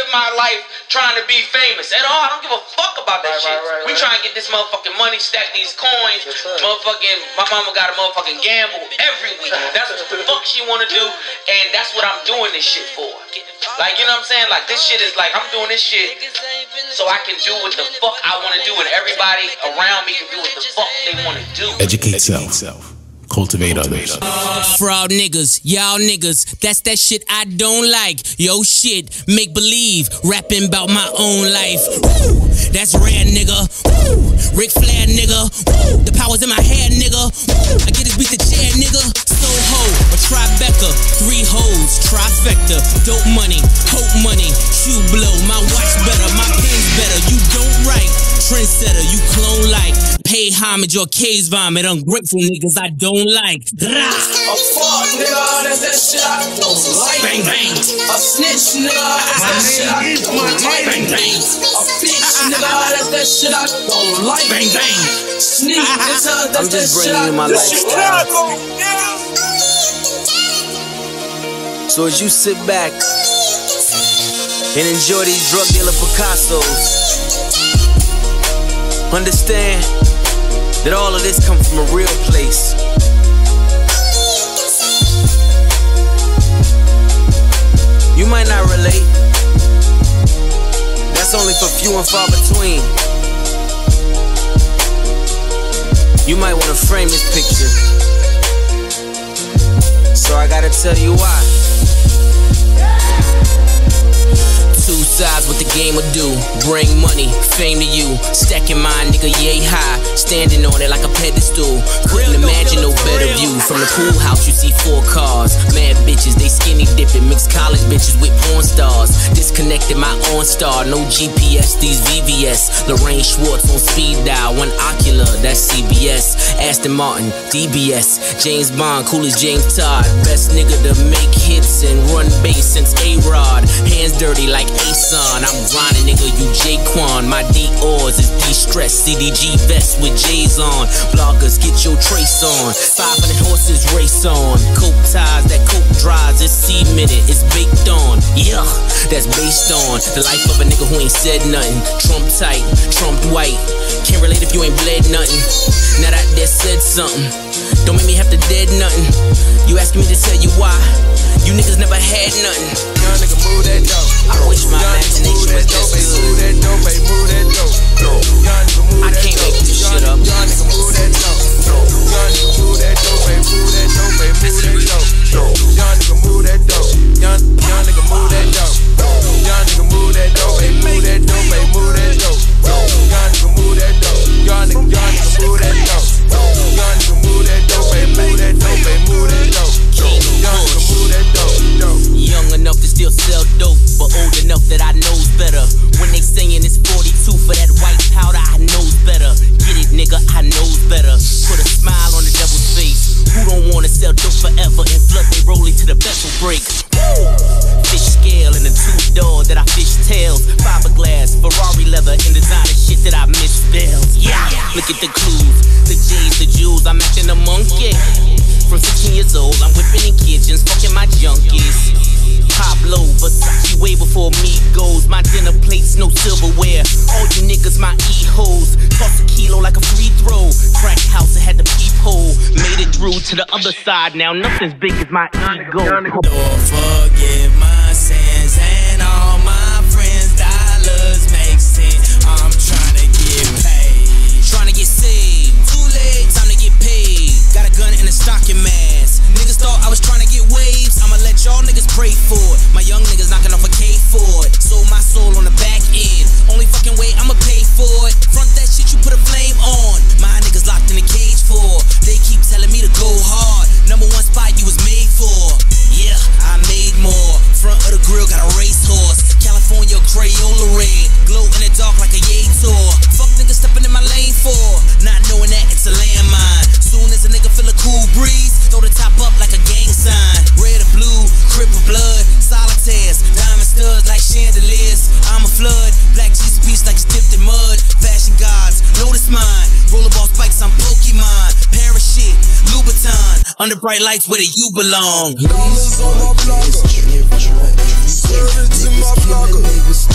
my life trying to be famous at all. I don't give a fuck about that shit. We trying to get this motherfucking money, stack these coins. Motherfucking, my mama got a motherfucking gamble every week. That's what the fuck she wanna do, and that's what I'm doing this shit for. Like, you know what I'm saying? Like, this shit is like, I'm doing this shit so I can do what the fuck I wanna do, and everybody around me can do what the fuck they wanna do. Educate self. Cultivate others. Fraud niggas, y'all niggas, that's that shit I don't like. Yo shit, make believe, rapping about my own life. Woo, that's rare nigga. Woo, Ric Flair nigga. Woo, the power's in my hair nigga. Woo, I get this beat the chair nigga. Soho, a Tribeca, 3 hoes, trifecta, dope money, hope money, shoe blow, my watch better, my pen's better. You don't write, trendsetter, you clone like. Pay homage or case vomit, ungrateful niggas I don't like. A fuck nigga, that's that shit I don't like. Bang bang. A snitch nigga, that's that shit I don't like. Bang bang. A bitch nigga, that's that shit I don't like. Bang bang. Sneak nigga, that's that shit I bringing you my lifestyle. So as you sit back and enjoy these drug dealer Picassos, understand that all of this comes from a real place. You might not relate. That's only for few and far between. You might want to frame this picture, so I gotta tell you why. Two sides what the game will do. Bring money, fame to you. Stacking mine, nigga, yay high. Standing on it like a pedestal. Couldn't imagine no better view. From the pool house you see 4 cars. Mad bitches, they skinny dipping. Mixed college bitches with porn stars. Disconnected my OnStar. No GPS, these VVS. Lorraine Schwartz on speed dial. One ocular, that's CBS. Aston Martin, DBS. James Bond, cool as James Todd. Best nigga to make hits and run bass since A-Rod. Hands dirty like A-Son. I'm grinding, nigga, you J-Quan. My D-O's is de-stress. CDG vest with J's on. Bloggers, get your trace on. 500 horses race on. Coke ties, that coke dries. It's cemented, it's baked on. Yeah, that's based on the life of a nigga who ain't said nothing. Trump tight, Trump white. Can't relate if you ain't bled nothing. Now that said something. Don't make me have to dead nothing. You asking me to tell you why? You niggas never had nothing. Young nigga move that dope. I wish my imagination was this good. Move that dope, baby, move that dope. Young nigga move that dope. I can't make this shit up. Young nigga move that dope. Young nigga move that dope, baby, move that dope, baby, move that dope. Young nigga move that dope. Young nigga move that dope. Young nigga move that dope, baby, move that dope, baby, move that dope. Young nigga move that dope. Young nigga move that dope. Young nigga move that dope, baby, move that dope, baby, move that dope. Young nigga move that dope. Young enough to still sell dope, but old enough that I knows better. When they saying it's 42 for that white powder, I knows better. Get it, nigga, I knows better. Put a smile on the devil's face. Who don't wanna sell dope forever and flood they rolling to the vessel break? Woo! Fish scale and a 2-door that I fish tails. Fiberglass, Ferrari leather, and designer shit that I misspells. Yeah, look at the clues, the J's, the jewels. I'm acting a monkey. From 16 years old, I'm whipping in kitchens, fucking my junkies. Pablo, Versace way before me goes. My dinner plates, no silverware. All you niggas, my E-hoes. Toss a kilo like a free throw. Crack house, it had the peephole. Made it through to the other side. Now nothing's big as my ego. Lord, forgive my sins and all my friends' dollars make sense. I'm trying to get paid. Trying to get saved. Too late, time to get paid. Got a gun and a stocking mask. Niggas thought I was trying to get waves. I'ma let y'all niggas pray for it. My young niggas knocking off a K for it. Sold my soul on the back end. Only fucking way I'ma pay for it. Front that shit, you put a flame on. My niggas locked in a cage for. They keep telling me to go hard. Number 1 spot you was made for. Yeah, I made more. Front of the grill got a racehorse. California Crayola red. Glow in the dark like a Yay tour. Fuck niggas stepping in my lane for. Not knowing that it's a landmine. Soon as a nigga feel a cool breeze, throw the top up like a gang sign. Red or blue, crip or blood, solitaires, diamond studs like chandeliers. I'm a flood, black Jesus piece like it's dipped in mud. Fashion gods, notice mine. Rollerball spikes, I'm Pokemon. Parachute, Louboutin, under bright lights where you belong. Diamonds on my blogger. Service in my blogger.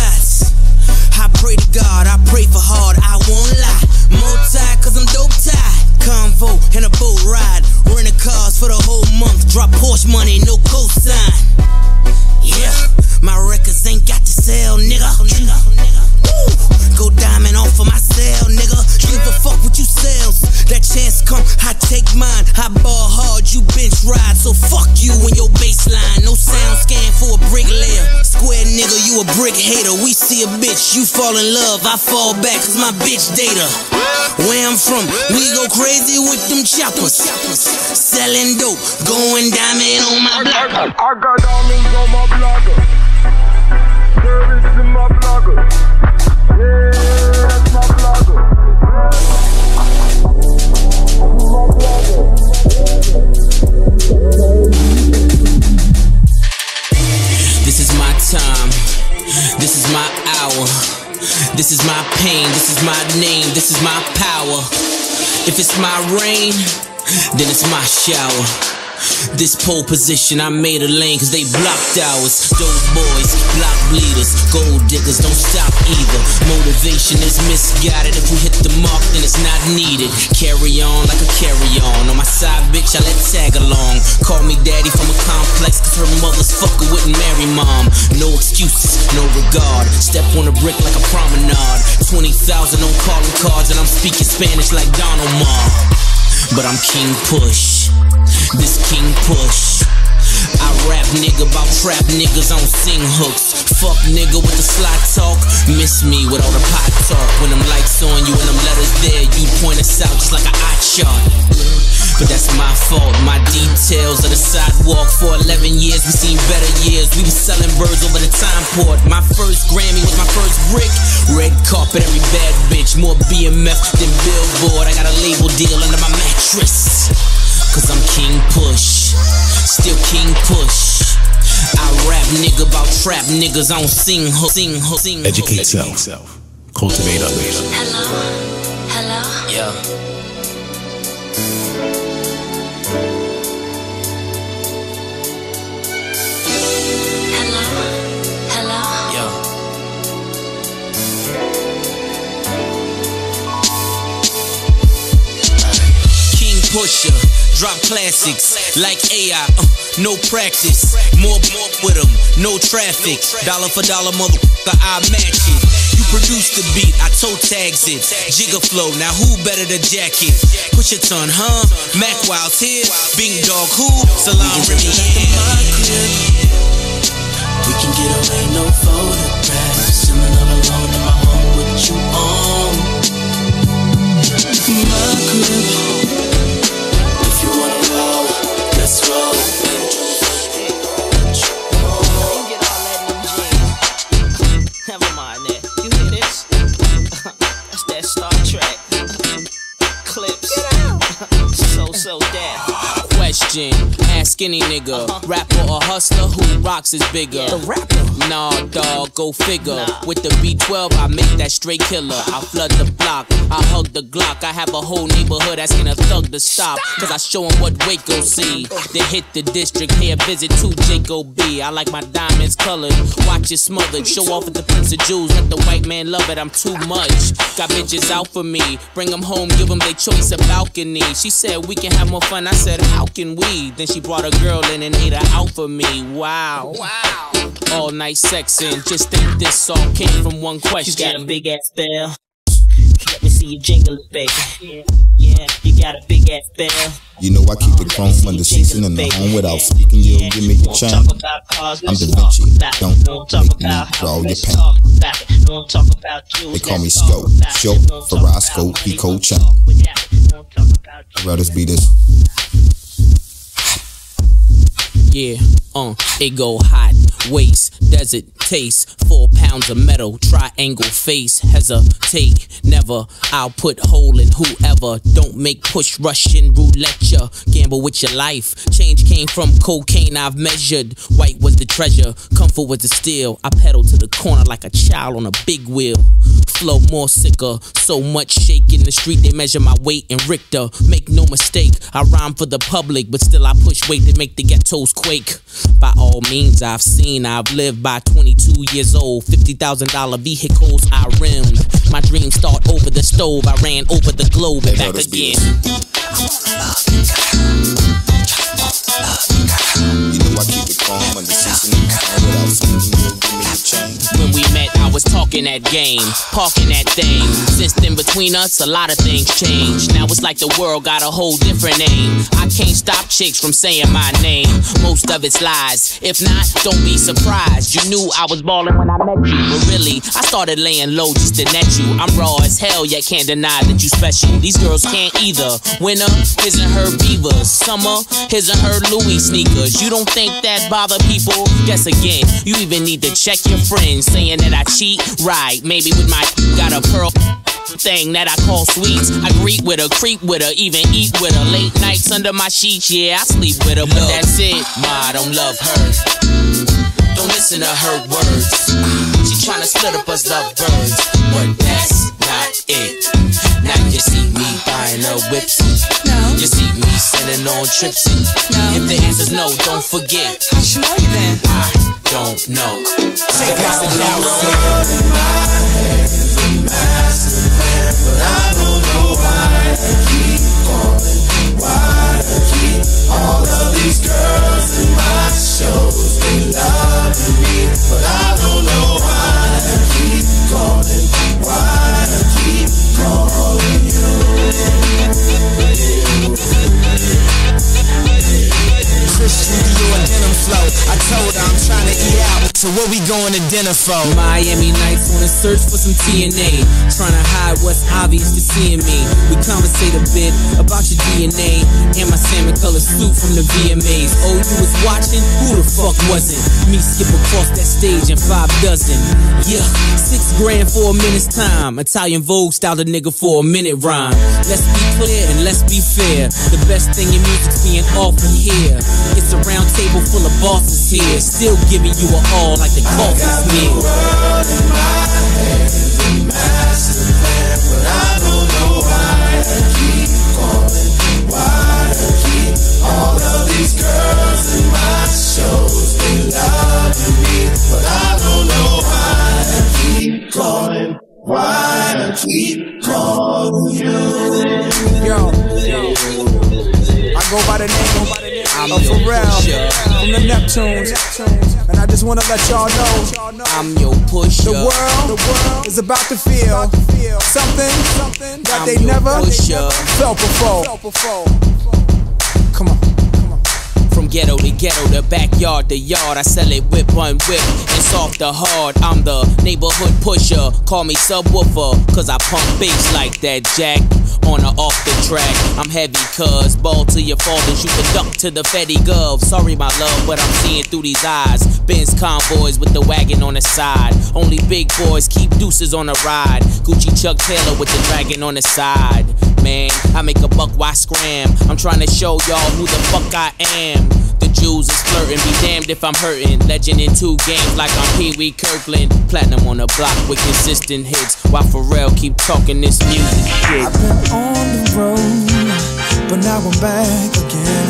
sides. I pray to God, I pray for hard, I won't lie. Multi, cause I'm dope tied. Convo and a boat ride. Renting cars for the whole month. Drop Porsche money, no cosign. Yeah, my records ain't got to sell, nigga. Woo, go diamond off of my cell, nigga. Give a fuck what you sells. That chance come, I take mine. I ball hard, you bench ride. So fuck you and your baseline. No sound scan for a bricklayer. Square nigga, you a brick hater. We see a bitch, you fall in love. I fall back cause my bitch data. Where I'm from, we go crazy with them choppers. Selling dope, going diamond on my block. I got diamonds on my blogger. Service in my blogger. Yeah, that's my blogger. This is my time. This is my hour. This is my pain, this is my name, this is my power. If it's my rain, then it's my shower. This pole position, I made a lane cause they blocked ours. Those boys, block bleeders, gold diggers, don't stop either. Motivation is misguided, if we hit the mark then it's not needed. Carry on like a carry-on, on my side bitch I let tag along. Call me daddy from a complex cause her mother's fucker wouldn't marry mom. No excuses, no regard, step on a brick like a promenade. 20,000 on calling cards and I'm speaking Spanish like Don Omar. But I'm King Push, this King Push. I rap nigga about trap niggas, I don't sing hooks. Fuck nigga with the sly talk, miss me with all the pot talk. When them lights on you and them letters there, you point us out just like an eye chart. But that's my fault, my details of the sidewalk. For 11 years we seen better years, we was selling birds over the time port. My first Grammy was my first brick. Red carpet, every bad bitch, more BMF than Billboard. I got a label deal under my mattress. Cause I'm King Push, still King Push. I rap nigga about trap niggas, I don't sing hooks. Educate self, cultivate others. Hello? Yeah. Pusher, drop classics like AI, no practice. More with them, no traffic. Dollar for dollar, motherfucker, I match it. You produce the beat, I toe tags it. Jigger flow, now who better to jack it? Push a ton, huh? Mac Wild's here, Bing Dog who? Salam Remy. We can get away, no photographs. Sitting all alone in my home with you on my crib. If you wanna roll, let's roll. Never mind that. You hear this? That's that Star Trek. Clipse. So that. Question. Ask any nigga. Rapper or hustler, who rocks is bigger? The rapper. Nah, dog, go figure. With the B12, I make that straight killer. I flood the block, I hug the Glock. I have a whole neighborhood asking a thug to stop. Cause I show them what Waco see. They hit the district, pay a visit to Jacob B. I like my diamonds colored, watch it smothered. Show off at the Prince of Jewels, let the white man love it, I'm too much. Got bitches out for me, bring them home, give them their choice of balcony. She said we can have more fun, I said how can we? Then she brought a girl in and ate her out for me, wow. All night sexing, just think this song came from one question. You got a big ass bell. Let me see you jingle it, baby. Yeah, you got a big ass bell. You know I keep it chrome under season in the home without speaking. You'll give me your chain. I'm Da Vinci. Don't make me draw your pain. They call me Scope, Show, Ferrasco, Pico Chain. I'd rather be this. Yeah, it go hot, waist, desert taste, 4 pounds of metal, triangle face, hesitate, never, I'll put hole in whoever, don't make push Russian roulette ya, gamble with your life, change came from cocaine I've measured, white was the treasure, comfort was the steal, I pedal to the corner like a child on a big wheel, flow more sicker, so much shake in the street they measure my weight in Richter, make no mistake, I rhyme for the public, but still I push weight to make the ghettos quake, by all means I've seen, I've lived by 20 22 years old, $50,000 vehicles I rimmed. My dreams start over the stove, I ran over the globe and back again. You know I keep it calm under seasoning without speaking, you'll give me a change. When we met, I was talking that game, parking that thing. Since then, between us, a lot of things changed. Now it's like the world got a whole different name. I can't stop chicks from saying my name. Most of it's lies. If not, don't be surprised. You knew I was ballin' when I met you, but really, I started laying low just to net you. I'm raw as hell, yet can't deny that you special. These girls can't either. Winter, his and her beavers. Summer, his and her Louis sneakers. You don't think that bother people? Guess again, you even need to check your friends saying that I cheat. Right, maybe with my got a pearl thing that I call sweets. I greet with her, creep with her, even eat with her. Late nights under my sheets, yeah, I sleep with her, but that's it. Ma, I don't love her. Don't listen to her words. She tryna split up us lovebirds, but that's not it. Now you see me buying her whips. No. You see me sending on trips. No. If the answer's no, don't forget. How should I know you then? I don't know. Take out the world in my hands, a master plan, but I don't know why I keep falling. Why I keep all of these girls in my shows. They loving me, but I don't know why I keep calling. Why I keep calling you. Studio and denim flow. I told her I'm trying to eat out, so what we going to dinner for? Miami nights on a search for some TNA, trying to hide what's obvious to seeing me. We conversate a bit about your DNA and my salmon colored suit from the VMAs. Oh, you was watching? Who the fuck wasn't? Me skip across that stage in 5 dozen. Yeah, $6 grand for a minute's time. Italian Vogue styled a nigga for a minute rhyme. Let's be clear and let's be fair. The best thing in music's being offered here. It's a round table full of bosses here, still giving you a all like the coffee's near. I got the world in my hands, a master plan, but I don't know why I keep calling. Why I keep all of these girls in my shows. They loving me, but I don't know why I keep calling. Why I keep calling you. Yo, I go by the name of Pharrell from the Neptunes, and I just wanna let y'all know I'm your pusher. the world is about to feel something that I'm they your never pusher. felt before. Come on. From ghetto to ghetto, the backyard to yard, I sell it whip on whip and soft to hard. I'm the neighborhood pusher, call me subwoofer, cause I pump bass like that, Jack. On or off the track, I'm heavy cuz ball to your fathers, you can duck to the Fetty Gov. Sorry my love, but I'm seeing through these eyes. Benz convoys with the wagon on the side. Only big boys keep deuces on the ride. Gucci Chuck Taylor with the dragon on the side. Man, I make a buck, why scram? I'm trying to show y'all who the fuck I am. The Jews is flirting, be damned if I'm hurting. Legend in 2 games like I'm Pee Wee Kirkland. Platinum on the block with consistent hits, while Pharrell keep talking this music shit. I've been on the road, but now I'm back again.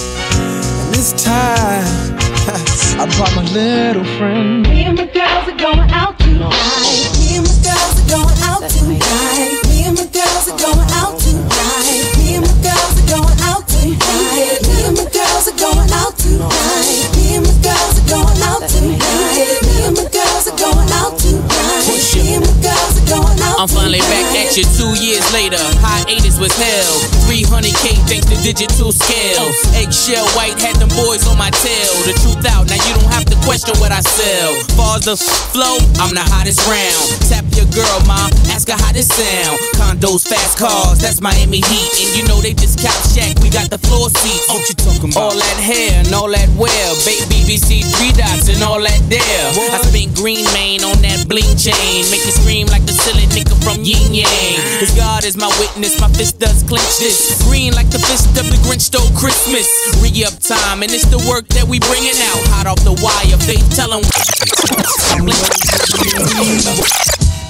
And this time, I brought my little friend. Me and my girls are going out tonight. Me and my girls are going out tonight. Me and my girls are going out tonight. Me and my girls are going out tonight. Me and my girls are going out tonight. Me and my girls are going out tonight. Me and my girls are going out tonight. Me and my girls are going out. I'm finally back at you 2 years later. Hiatus was hell. 300K thanks to digital scale. Eggshell white had them boys on my tail. The truth out, now you don't have to question what I sell. Far as the flow, I'm the hottest round. Tap your girl, ma, ask her how this sound. Condos, fast cars, that's Miami Heat. And you know they just couch shack, we got the floor seats. What you talking about? All that hair and all that wear. Baby BBC 3 dots and all that there. I spent green mane on that bling chain. Make you scream like the silly nigga from Yin Yang. Cause God is my witness, my fist does clench this. Green like the fist of the Grinch stole Christmas. Re-up time, and it's the work that we bringing out. Hot off the wire, faith tell 'em.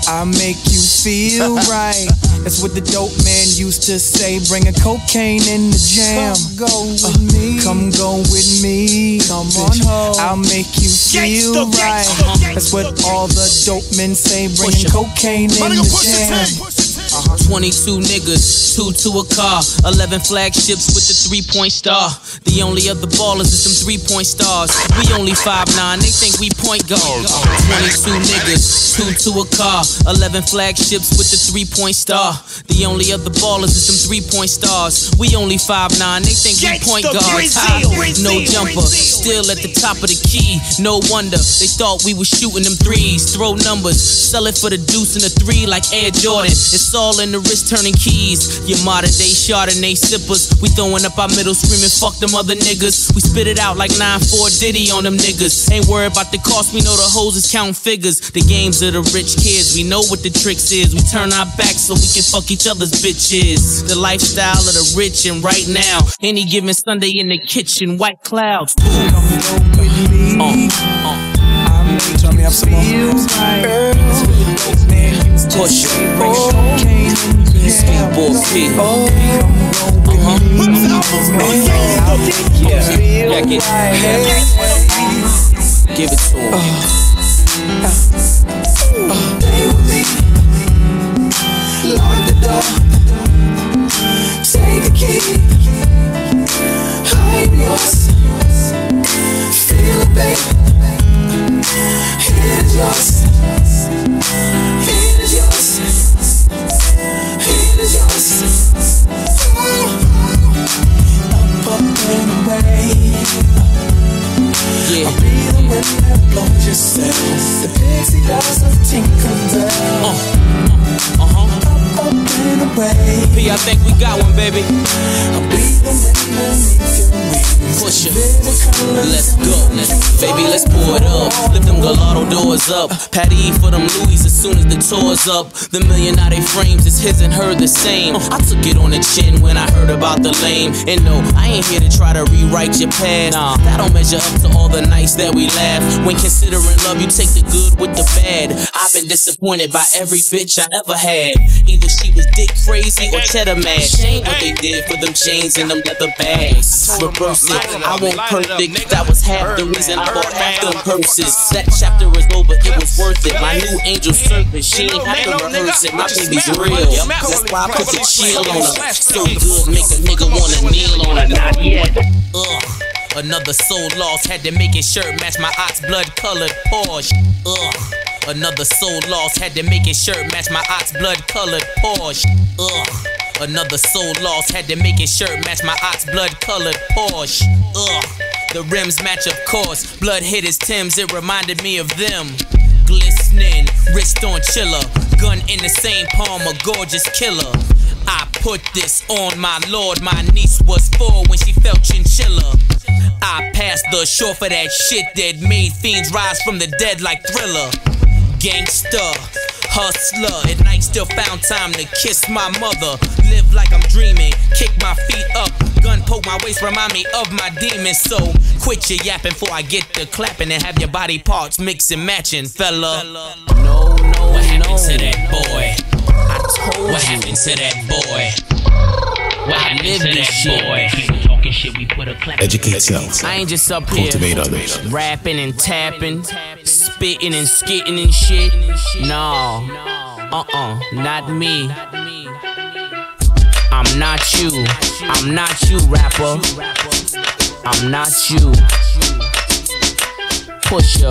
I make you feel right. That's what the dope man used to say. Bringing cocaine in the jam. Come go with me. Come go with me. Come on home. I'll make you feel right. That's what all the dope men say. Bringing cocaine in the jam. 22 niggas, 2 to a car, 11 flagships with the 3-point star. The only other ballers is them 3-point stars. We only 5'9", they think we point guards. 22 niggas, 2 to a car, 11 flagships with the 3-point star. The only other ballers is them 3-point stars. We only 5'9", they think we point guards. No jumper, still at the top of the key. No wonder they thought we was shooting them threes. Throw numbers, sell it for the deuce and the 3 like Air Jordan. It's all in the wrist turning keys. Your modern day Chardonnay sippers. We throwing up our middle screaming fuck them other niggas. We spit it out like 9-4 Diddy on them niggas. Ain't worried about the cost, we know the hoes is counting figures. The games of the rich kids, we know what the tricks is. We turn our backs so we can fuck each other's bitches. The lifestyle of the rich, and right now any given Sunday in the kitchen, white clouds. Turn me up some more. Push Speedboard P. Yeah, give it to him. Lock the door. Take the key. I'm yours. Feel it, baby. It is yours. It is yours. It is yours. Up and away. Yeah. I'll be the wind that blows yourself. The pixie dust of Tinkerbell. Up and away. P, I think we got one, baby. I'll be the wind that Pusha, let's go, baby, let's pour it up. Lift them gelato doors up. Patty for them Louis as soon as the tour's up. The millionaire frames is his and her the same. I took it on the chin when I heard about the lame. And no, I ain't here to try to rewrite your past. That don't measure up to all the nights that we laugh. When considering love, you take the good with the bad. I've been disappointed by every bitch I ever had. Either she was dick crazy or cheddar mad. Shame what they did for them chains and them leather bags. Reverse it. I won't perfect, that was half the reason I bought half them purses. That chapter is over, it was worth it. My new angel servant, she ain't have to rehearse it. My baby's real, that's why I put the chill on her. So good, make a nigga wanna kneel on her. Not yet. Another soul lost, had to make his shirt match my ox blood colored Porsche. Another soul lost, had to make his shirt match my ox blood colored Porsche. Another soul lost, had to make his shirt match my ox blood colored Porsche. The rims match, of course. Blood hit his Timbs, it reminded me of them. Glistening, wrist on chiller, gun in the same palm, a gorgeous killer. I put this on my lord, my niece was 4 when she felt chinchilla. I passed the shore for that shit that made fiends rise from the dead like Thriller. Gangster, hustler, at night still found time to kiss my mother. Live like I'm dreaming, kick my feet up, gun poke my waist, remind me of my demons. So quit your yapping before I get to clapping and have your body parts mix and matching, fella. No, what happened to that boy? I told what happened to that boy? What happened to that boy? People talking shit, we put a clap. Educate self. I ain't just up here Cultivate others. rapping and tapping, spitting and skitting and shit. No, not me. I'm not you. I'm not you, rapper. I'm not you. Pusha.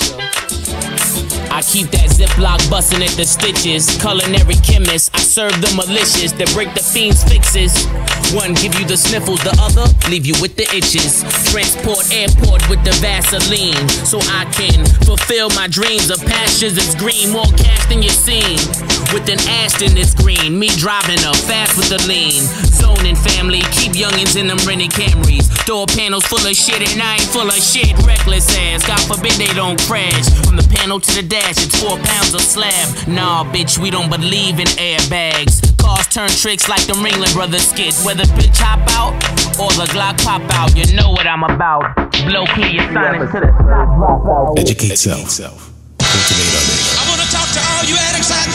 I keep that Ziploc bustin' at the stitches. Culinary chemist, I serve the malicious that break the fiend's fixes. One give you the sniffles, the other leave you with the itches. Transport airport with the Vaseline, so I can fulfill my dreams of pastures that's green. More cash than you seen, with an Aston that's green. Me driving up fast with the lean. Zoning family, keep youngins in them rented Camrys. Door panels full of shit and I ain't full of shit. Reckless ass, God forbid they don't crash. From the panel to the dash, it's 4 pounds of slab. Nah, bitch, we don't believe in airbags. Cars turn tricks like the Ringling Brothers skits. Whether bitch hop out or the Glock pop out, you know what I'm about. Blow clear your silence to the slot drop out. Educate self. Cultivate others. I wanna talk to all you addicts out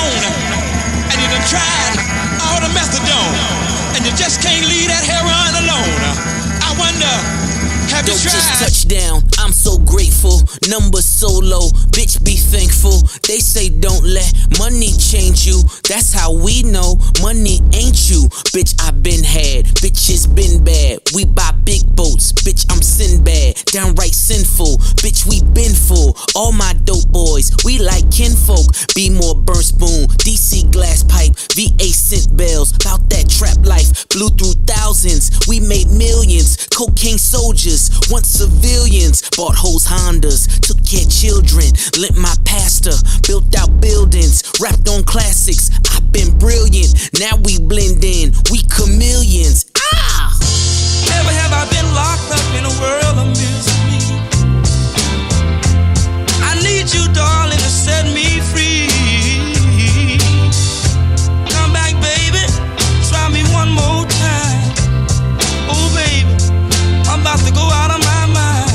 alone, and you done tried all the methadone, and you just can't leave that heroin alone. I wonder, have you tried? Just touchdown, I'm so grateful. Numbers so low, bitch be thankful. They say don't let money change you. That's how we know money ain't you. Bitch, I been had, bitch it's been bad. We buy big boats, bitch I'm Sinbad. Downright sinful, bitch we been full. All my dope boys, we like kinfolk. Be more burn spoon, DC glass pipe, VA scent bells. Bout that trap life, blew through thousands. We made millions, cocaine soldiers, once civilians. Bought hoes Hondas, took care of children, lent my pastor, built out buildings, rapped on classics. I've been brilliant, now we blend in, we chameleons. Ah! Never have I been locked up in a world of misery. I need you, darling, to set me free. Come back, baby, try me one more time. Oh, baby, I'm about to go out of my mind.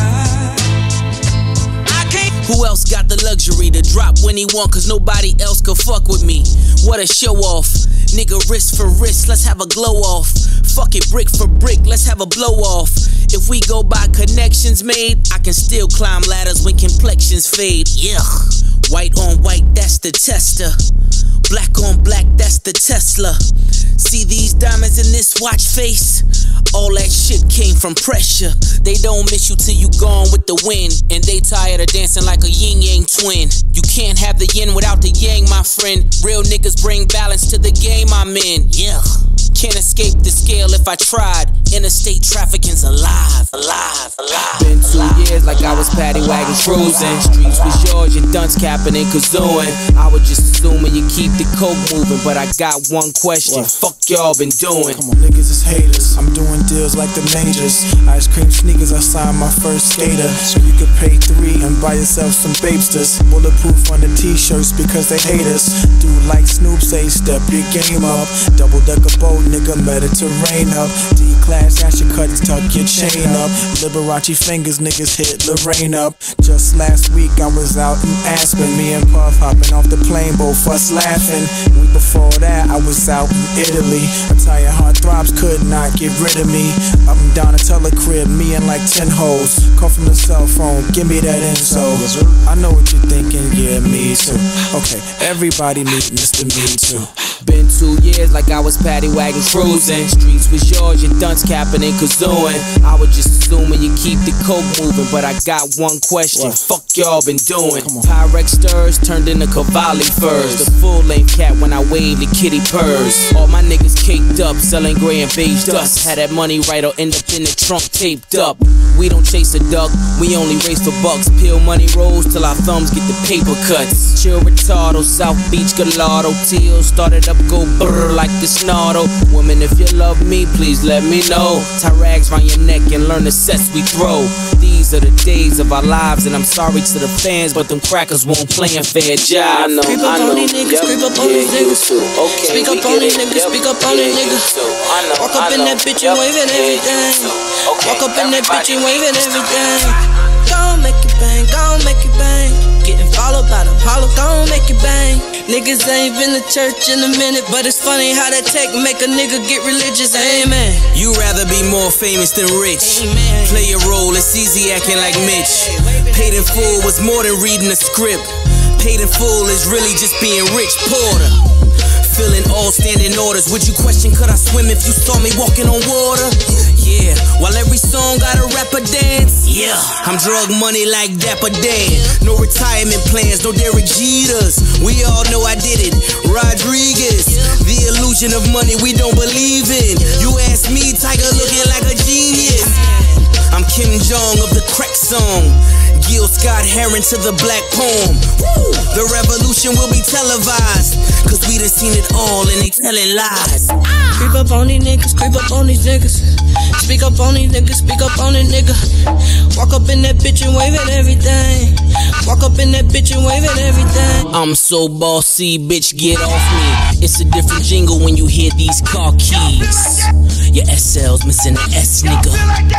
Who else got the luxury to drop when he want, cause nobody else could fuck with me? What a show off. Nigga, wrist for wrist, let's have a glow off. Fuck it, brick for brick, let's have a blow off. If we go by connections made, I can still climb ladders when complexions fade. Yeah. White on white, that's the tester. Black on black, that's the Tesla. See these diamonds in this watch face? All that shit came from pressure. They don't miss you till you gone with the wind, and they tired of dancing like a yin-yang twin. You can't have the yin without the yang, my friend. Real niggas bring balance to the game I'm in. Yeah. Can't escape the scale if I tried. Interstate trafficking's alive, alive, alive. Been 2 years like I was paddy wagon cruising. Streets was yours, your dunce capping and kazooing. I was just assuming you keep the coke moving, but I got one question. Fuck y'all been doing? Come on, niggas is haters. I'm doing deals like the majors. Ice cream sneakers, I signed my first skater. So you could pay $3 and buy yourself some Babesters. Bulletproof on the t-shirts because they hate us. Dude like Snoop say, step your game up. Double decker boat, nigga, Mediterranean up. D-class, ash your cuts, tuck your chain up. Liberace fingers, niggas hit Lorraine up. Just last week I was out in Aspen. Me and Puff hopping off the plane, both us laughing. Week before that I was out in Italy. Italian heartthrobs could not get rid of me. Up and down a crib, me and like 10 hoes. Call from the cell phone, give me that info. I know what you're thinking, yeah, me too. Okay, everybody meet Mr. Me Too. Been 2 years like I was paddy wagon cruising. Streets was yours, your dunce capping and kazooing. I was just assuming you keep the coke moving, but I got one question. Fuck y'all been doing? Pyrex stirs turned into Cavalli furs. The full length cat when I wave the kitty purrs. All my niggas caked up, selling gray and beige dust. Had that money right or end up in the trunk taped up. We don't chase a duck, we only race for bucks. Peel money rolls till our thumbs get the paper cuts. Chill retardo, South Beach Gallardo. Teal started up, go brrr like the snarl. Woman, if you love me, please let me know. Tie rags round your neck and learn the sets we throw. These are the days of our lives, and I'm sorry to the fans, but them crackers won't play a fair job. I know, creep up on these niggas, creep up on these niggas. Okay, speak up on these niggas, speak up on these niggas. Walk up in that bitch and waving everything. Walk up in that bitch and waving everything. Gon' make it bang, gon' make it bang. Getting followed by the hollow, gon' make it bang. Niggas ain't been to church in a minute, but it's funny how that tech make a nigga get religious. Amen. You rather be more famous than rich. Amen. Play a role, it's easy acting like Mitch. Paid in full was more than reading a script. Paid in full is really just being rich. Porter. Filling all standing orders. Would you question could I swim if you saw me walking on water? Yeah, while every song got a rapper dance. Yeah, I'm drug money like Dapper Dan. No retirement plans, no Derek Jeters. We all know I did it. Rodriguez, the illusion of money we don't believe in. You ask me, Tiger looking like a genius. I'm Kim Jong of the crack song. Gil Scott Heron to the black poem. Woo! The revolution will be televised, cause we done seen it all and they telling lies. Creep up on these niggas, creep up on these niggas. Speak up on these niggas, speak up on these niggas. Walk up in that bitch and waving everything. Walk up in that bitch and waving everything. I'm so bossy, bitch, get off me. It's a different jingle when you hear these car keys. Your SL's missing an S, nigga.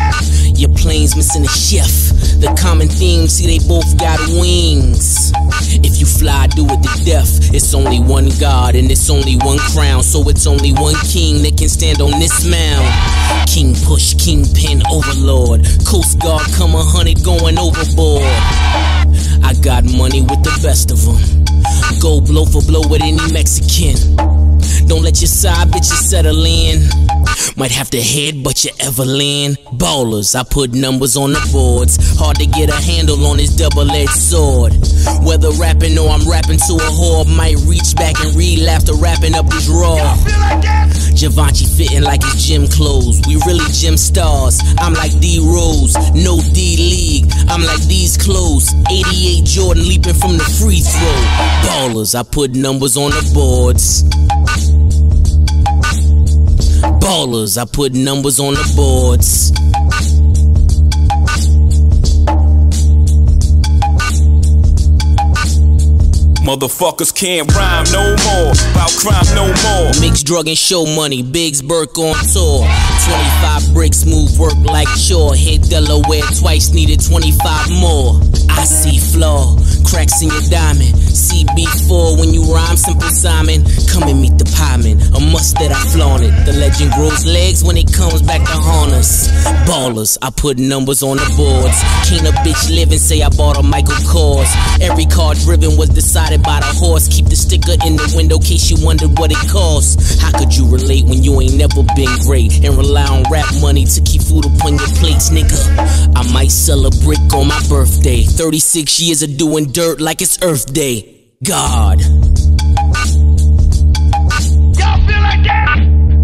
Your plane's missing a chef. The common theme, see they both got wings. If you fly do it to death. It's only one God and it's only one crown, so it's only one king that can stand on this mound. King Push, Kingpin, Overlord, Coast Guard, come 100 going overboard. I got money with the best of them. Go blow for blow with any Mexican. Don't let your side bitches settle in. Might have to headbutt your Evelyn. Ballers, I put numbers on the boards. Hard to get a handle on this double-edged sword. Whether rapping or I'm rapping to a whore, might reach back and read after wrapping up this raw. Givenchy fitting like his gym clothes. We really gym stars. I'm like D-Rose, no D-League. I'm like these clothes. 88 Jordan leaping from the free throw. Ballers, I put numbers on the boards. Ballers, I put numbers on the boards. Motherfuckers can't rhyme no more, about crime no more. Mixed drug and show money, Biggs Burke on tour. 25 bricks, move work like chore. Hit Delaware twice, needed 25 more. I see flaw, cracks in your diamond. CB4 when you rhyme, Simple Simon. Come and meet the pieman, a must that I flaunt it. The legend grows legs when it comes back to haunt us. Ballers, I put numbers on the boards. Can't a bitch live and say I bought a Michael Kors. Every car driven was decided by the horse. Keep the sticker in the window case you wondered what it costs. How could you relate when you ain't never been great and rely on rap money to keep food upon your plates, nigga? I might sell a brick on my birthday. 36 years of doing dirt like it's Earth Day. God. Y'all feel like that?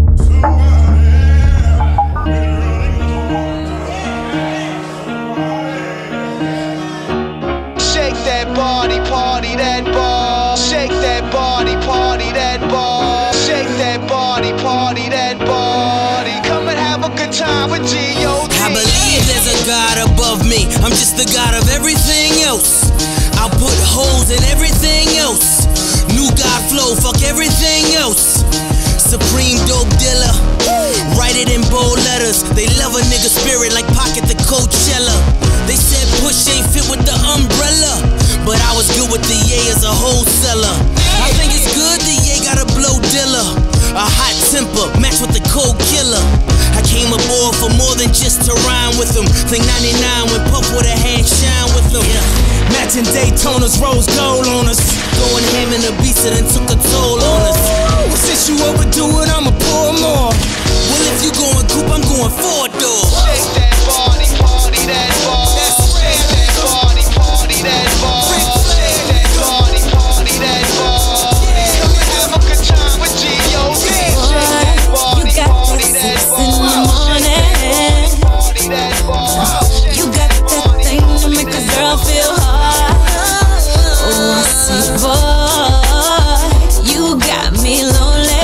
Shake that body, party that ball. Shake that body, party that ball. Shake that body, party that body. Come and have a good time with G.O.D. I believe there's a God above me. I'm just the God of everything else. I'll put holes in everything else. New God flow, fuck everything else. Supreme dope dealer. Write it in bold letters. They love a nigga spirit like Pocket the Coachella. They said Push ain't fit with the umbrella, but I was good with the Ye as a wholesaler. I think it's good the Ye got a blow dealer. A hot temper, match with the cold killer. I came aboard for more than just to rhyme with them. Think 99 when Puff with a hand shine with them. Matching Daytonas, rose gold on us. Going ham in the beats that done took a toll on us. Well, since you overdo it, I'ma pour more. Well, if you going coupe, I'm going 4-door. Shake that body, party that ball. Shake that body, party that ball. Shake that body, party that ball. Come and have a good time with G.O.D. Shake that body, party that ball. Party that ball. You got that thing to make a girl feel hot. Oh, I see, boy, you got me lonely.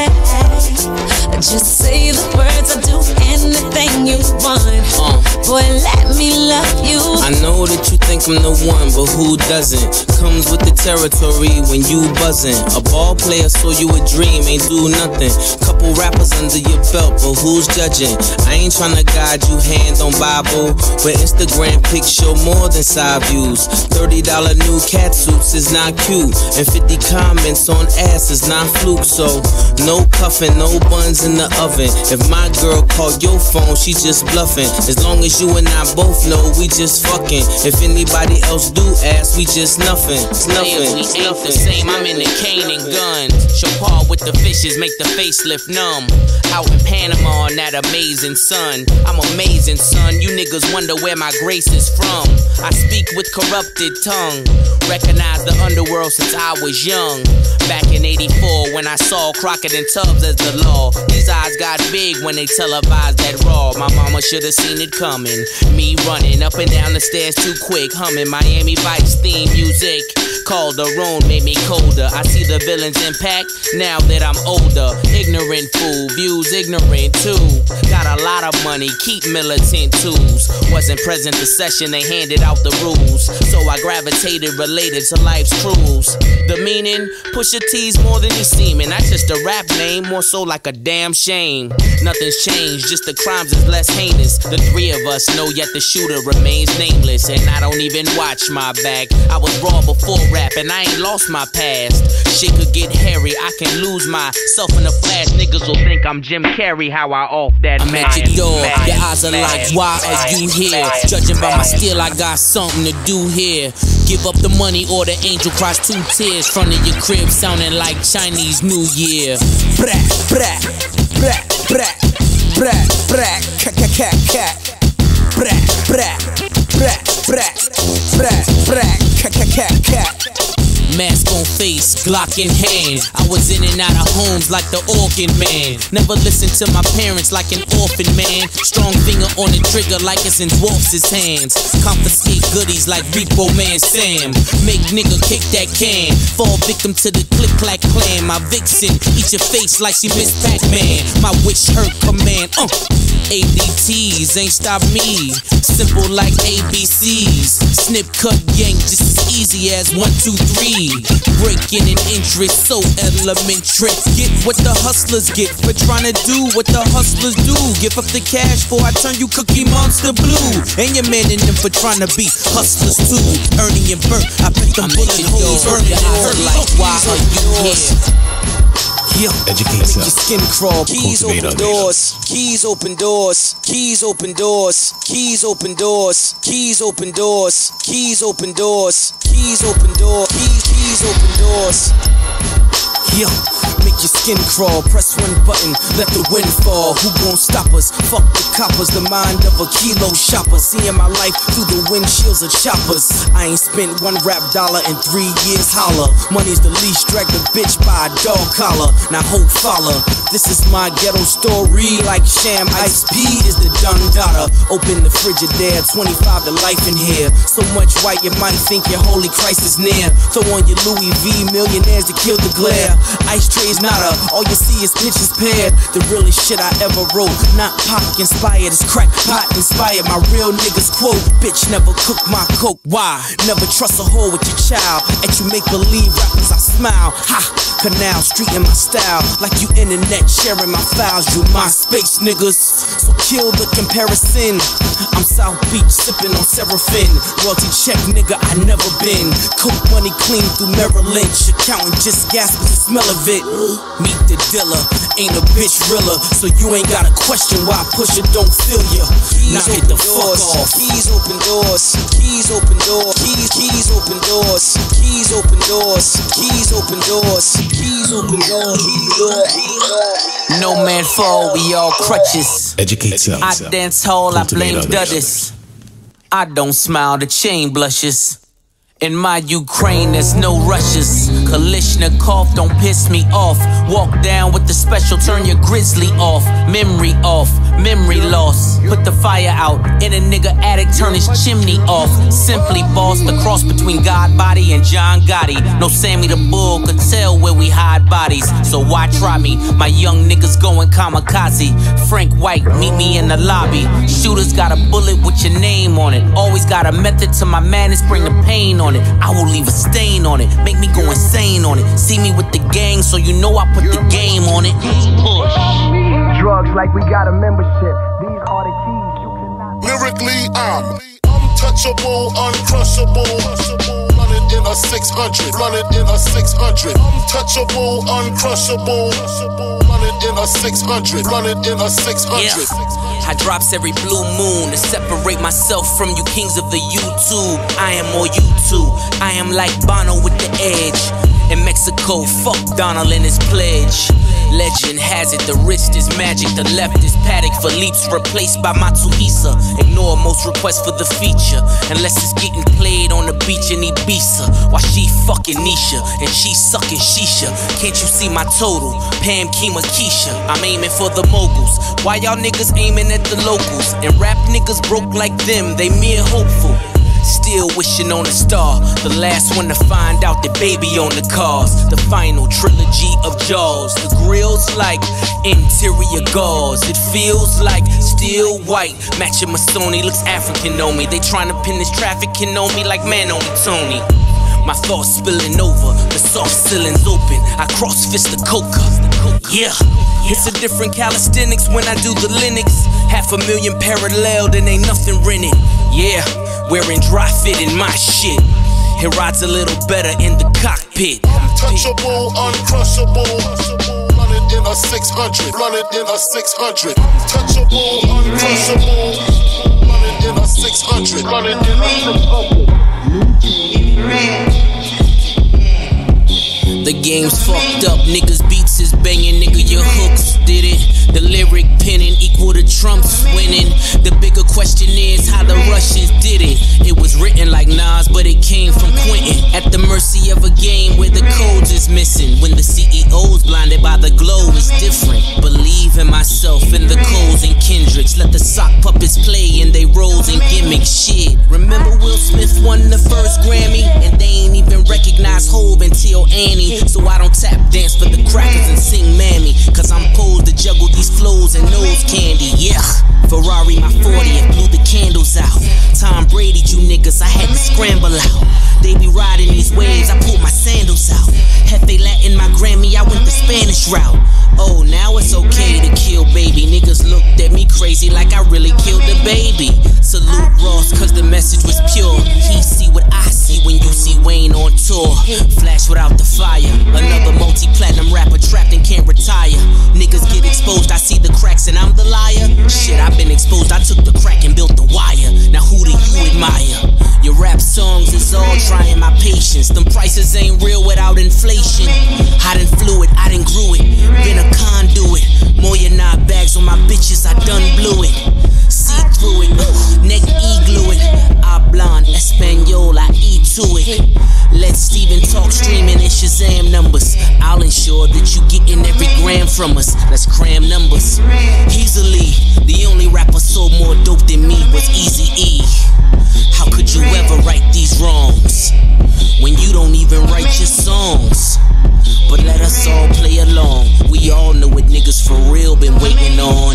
Just say the words, I'll do anything you want. Boy, let me love you. I know that you think I'm the one, but who doesn't? Comes with the territory when you buzzing. A ball player saw you a dream, ain't do nothing. Couple rappers under your belt, but who's judging? I ain't tryna guide you hand on Bible, but Instagram pics show more than side views. $30 new cat suits is not cute, and 50 comments on ass is not fluke. So no cuffing, no buns in the oven. If my girl called your phone, she just bluffing. As long as you and I both know we just fucking. If anybody else do ask, we just nothing. It's nothing. We ain't the same. I'm in the cane and gun. Chopard with the fishes, make the facelift numb. Out in Panama on that amazing sun. I'm amazing, son. You niggas wonder where my grace is from. I speak with corrupted tongue. Recognize the underworld since I was young. Back in '84 when I saw Crockett and Tubbs as the law. These eyes got big when they televised that raw. My mama should've seen it coming. Me running up and down the stairs too quick, humming Miami Vice theme music. Calderon made me colder. I see the villain's impact now that I'm older. Ignorant fool, views ignorant too. Got a lot of money, keep militant tools. Wasn't present the session, they handed out the rules. So I gravitated related to life's cruise. The meaning, Pusha T's more than he's seeming. Not just a rap name, more so like a damn shame. Nothing's changed, just the crimes is less heinous. The three of us know yet the shooter remains nameless. And I don't even watch my back. I was raw before rap rap, and I ain't lost my past. Shit could get hairy, I can lose myself in a flash. Niggas will think I'm Jim Carrey, how I off that I'm at your door, your eyes are like, why are you here? Judging by my steel, I got something to do here. Give up the money or the angel cries 2 tears. Front of your crib sounding like Chinese New Year. Brat, brat, brat, brat, brat, brat, cat, cat, cat, cat. Brat, brat, brat, brat, brat, brat, cat, cat, cat, cat. Mask on face, Glock in hand. I was in and out of homes like the organ man. Never listened to my parents like an orphan man. Strong finger on the trigger like it's in dwarfs' hands. Confiscate goodies like Repo Man Sam. Make nigga kick that can. Fall victim to the click clack clan. My vixen eat your face like she Miss Pac-Man. My wish hurt command. ADTs ain't stop me. Simple like ABCs. Snip, cut, yank just as easy as 1, 2, 3. Breaking in interest, so elementary. Get what the hustlers get for trying to do what the hustlers do. Give up the cash before I turn you Cookie Monster blue. And your man in them for trying to be hustlers too. Ernie and Bert, I bet them bullet holes hurt like why are you here? Educate self. Your skin crawl. Keys Cultivate open others. doors. Keys open doors. Keys open doors. Keys open doors. Keys open doors. Keys open doors. Keys open doors. Keys open doors. Yo, make your skin crawl. Press one button, let the wind fall. Who gon' stop us? Fuck the coppers, the mind of a kilo shopper. Seeing my life through the windshields of choppers. I ain't spent $1 rap dollar in 3 years, holla. Money's the least, drag the bitch by a dog collar. Now hope follow. This is my ghetto story. Like Sham Ice P is the done daughter. Open the Frigidaire, 25 to life in here. So much white you might think your holy Christ is near. Throw on your Louis V millionaires to kill the glare. Ice trays nada, all you see is pictures paired. The realest shit I ever wrote. Not pop inspired, it's crack pot inspired. My real niggas quote, bitch never cook my coke. Why? Never trust a hoe with your child. At you make believe rappers I smile. Ha! Canal Street in my style. Like you internet sharing my files. You MySpace niggas. So kill the comparison. I'm South Beach sipping on Seraphim. Royalty check nigga I never been. Coke money clean through Merrill Lynch. Accountant just gasping the smell of it. Meet the dealer. Ain't a bitch realer. So you ain't gotta question why Pusha don't feel ya. Now hit the fuck off. Keys open doors. Keys open doors. Keys open doors. Keys open doors. Keys open doors. Keys open doors. No man fall, we all crutches. Educate self. I dance hall, I blame Cultivate others. Duddis. I don't smile, the chain blushes. In my Ukraine, there's no rushes. Kalishnikov, don't piss me off. Walk down with the special, turn your grizzly off. Memory loss. Put the fire out in a nigga attic, turn his chimney off. Simply boss, the cross between God body and John Gotti. No Sammy the Bull could tell where we hide bodies. So why try me? My young niggas going kamikaze. Frank White, meet me in the lobby. Shooters got a bullet with your name on it. Always got a method to my madness, bring the pain on it. I will leave a stain on it, make me go insane on it. See me with the gang, so you know I put the game on it. Push. Drugs like we got a membership. These are the keys you cannot. Lyrically, I'm untouchable, uncrushable. Running in a 600, running in a 600. Untouchable, uncrushable. Running in a 600, running in a 600. Yeah. I drops every blue moon to separate myself from you kings of the YouTube. I am more YouTube. I am like Bono with the edge. In Mexico, fuck Donald and his pledge. Legend has it, the wrist is magic, the left is Paddock. Philippe's replaced by Matsuhisa. Ignore most requests for the feature, unless it's getting played on the beach in Ibiza. While she fucking Nisha, and she sucking Shisha. Can't you see my total? Pam, Kima, Keisha. I'm aiming for the moguls. Why y'all niggas aiming at the locals? And rap niggas broke like them, they mere hopeful. Still wishing on a star. The last one to find out that baby on the cars. The final trilogy of Jaws. The grill's like interior gauze. It feels like steel white. Matching my Sony, looks African on me. They trying to pin this trafficking on me like man only Tony. My thoughts spilling over, the soft ceilings open. I cross fist the coca. Yeah, it's a different calisthenics when I do the Linux. 500,000 parallel, then ain't nothing rented. Yeah, wearing dry fit in my shit. It rides a little better in the cockpit. Untouchable, uncrushable. Run it in a 600. Run it in a 600. Untouchable, uncrushable. Run it in a 600. Run it in a 600. The game's fucked up, niggas beats is banging, nigga your hooks did it. The lyric penning equal to Trump's winning. The bigger question is how the Russians did it. It was written like Nas, but it came from Quentin. At the mercy of a game where the codes is missing. When the CEO's blinded by the glow, it's different. Believe in myself, in the Coles and Kendricks. Let the sock puppets play in they roles and gimmicks. Shit, remember Will Smith won the first Grammy? And they ain't even recognize Hov until Annie. So I don't tap dance for the crackers and sing Mammy. Cause I'm posed to juggle these flows and nose candy. Yeah, Ferrari my 40 and blew the candles out. Tom Brady, you niggas, I had to scramble out. They be riding these waves, I pulled my sandals out. Hefe Latin my Grammy, I went the Spanish route. Oh, now it's okay to kill baby. Niggas looked at me crazy like I really killed the baby. Salute Ross, cause the message was pure. He see what I see when you see Wayne on tour. Flash without the fire. Another multi-platinum rapper trapped and can't retire. Niggas get exposed, I see the cracks and I'm the liar. Shit, I've been exposed, I took the crack and built the wire. Now who do you admire? Your rap songs is all trying my patience. Them prices ain't real without inflation. I done flew it, I done grew it. Been a conduit. More than 9 bags on my bitches, I done blew it. See through it, neck e-glue it. Hablan Espanol, I eat to it. Let Steven talk streaming in Shazam numbers. I'll ensure that you getting every gram from us. Let's cram numbers. Easily, the only rapper sold more dope than me was Eazy-E. How could you ever right these wrongs when you don't even write your songs? But let us all play along. We all know what niggas for real been waiting on.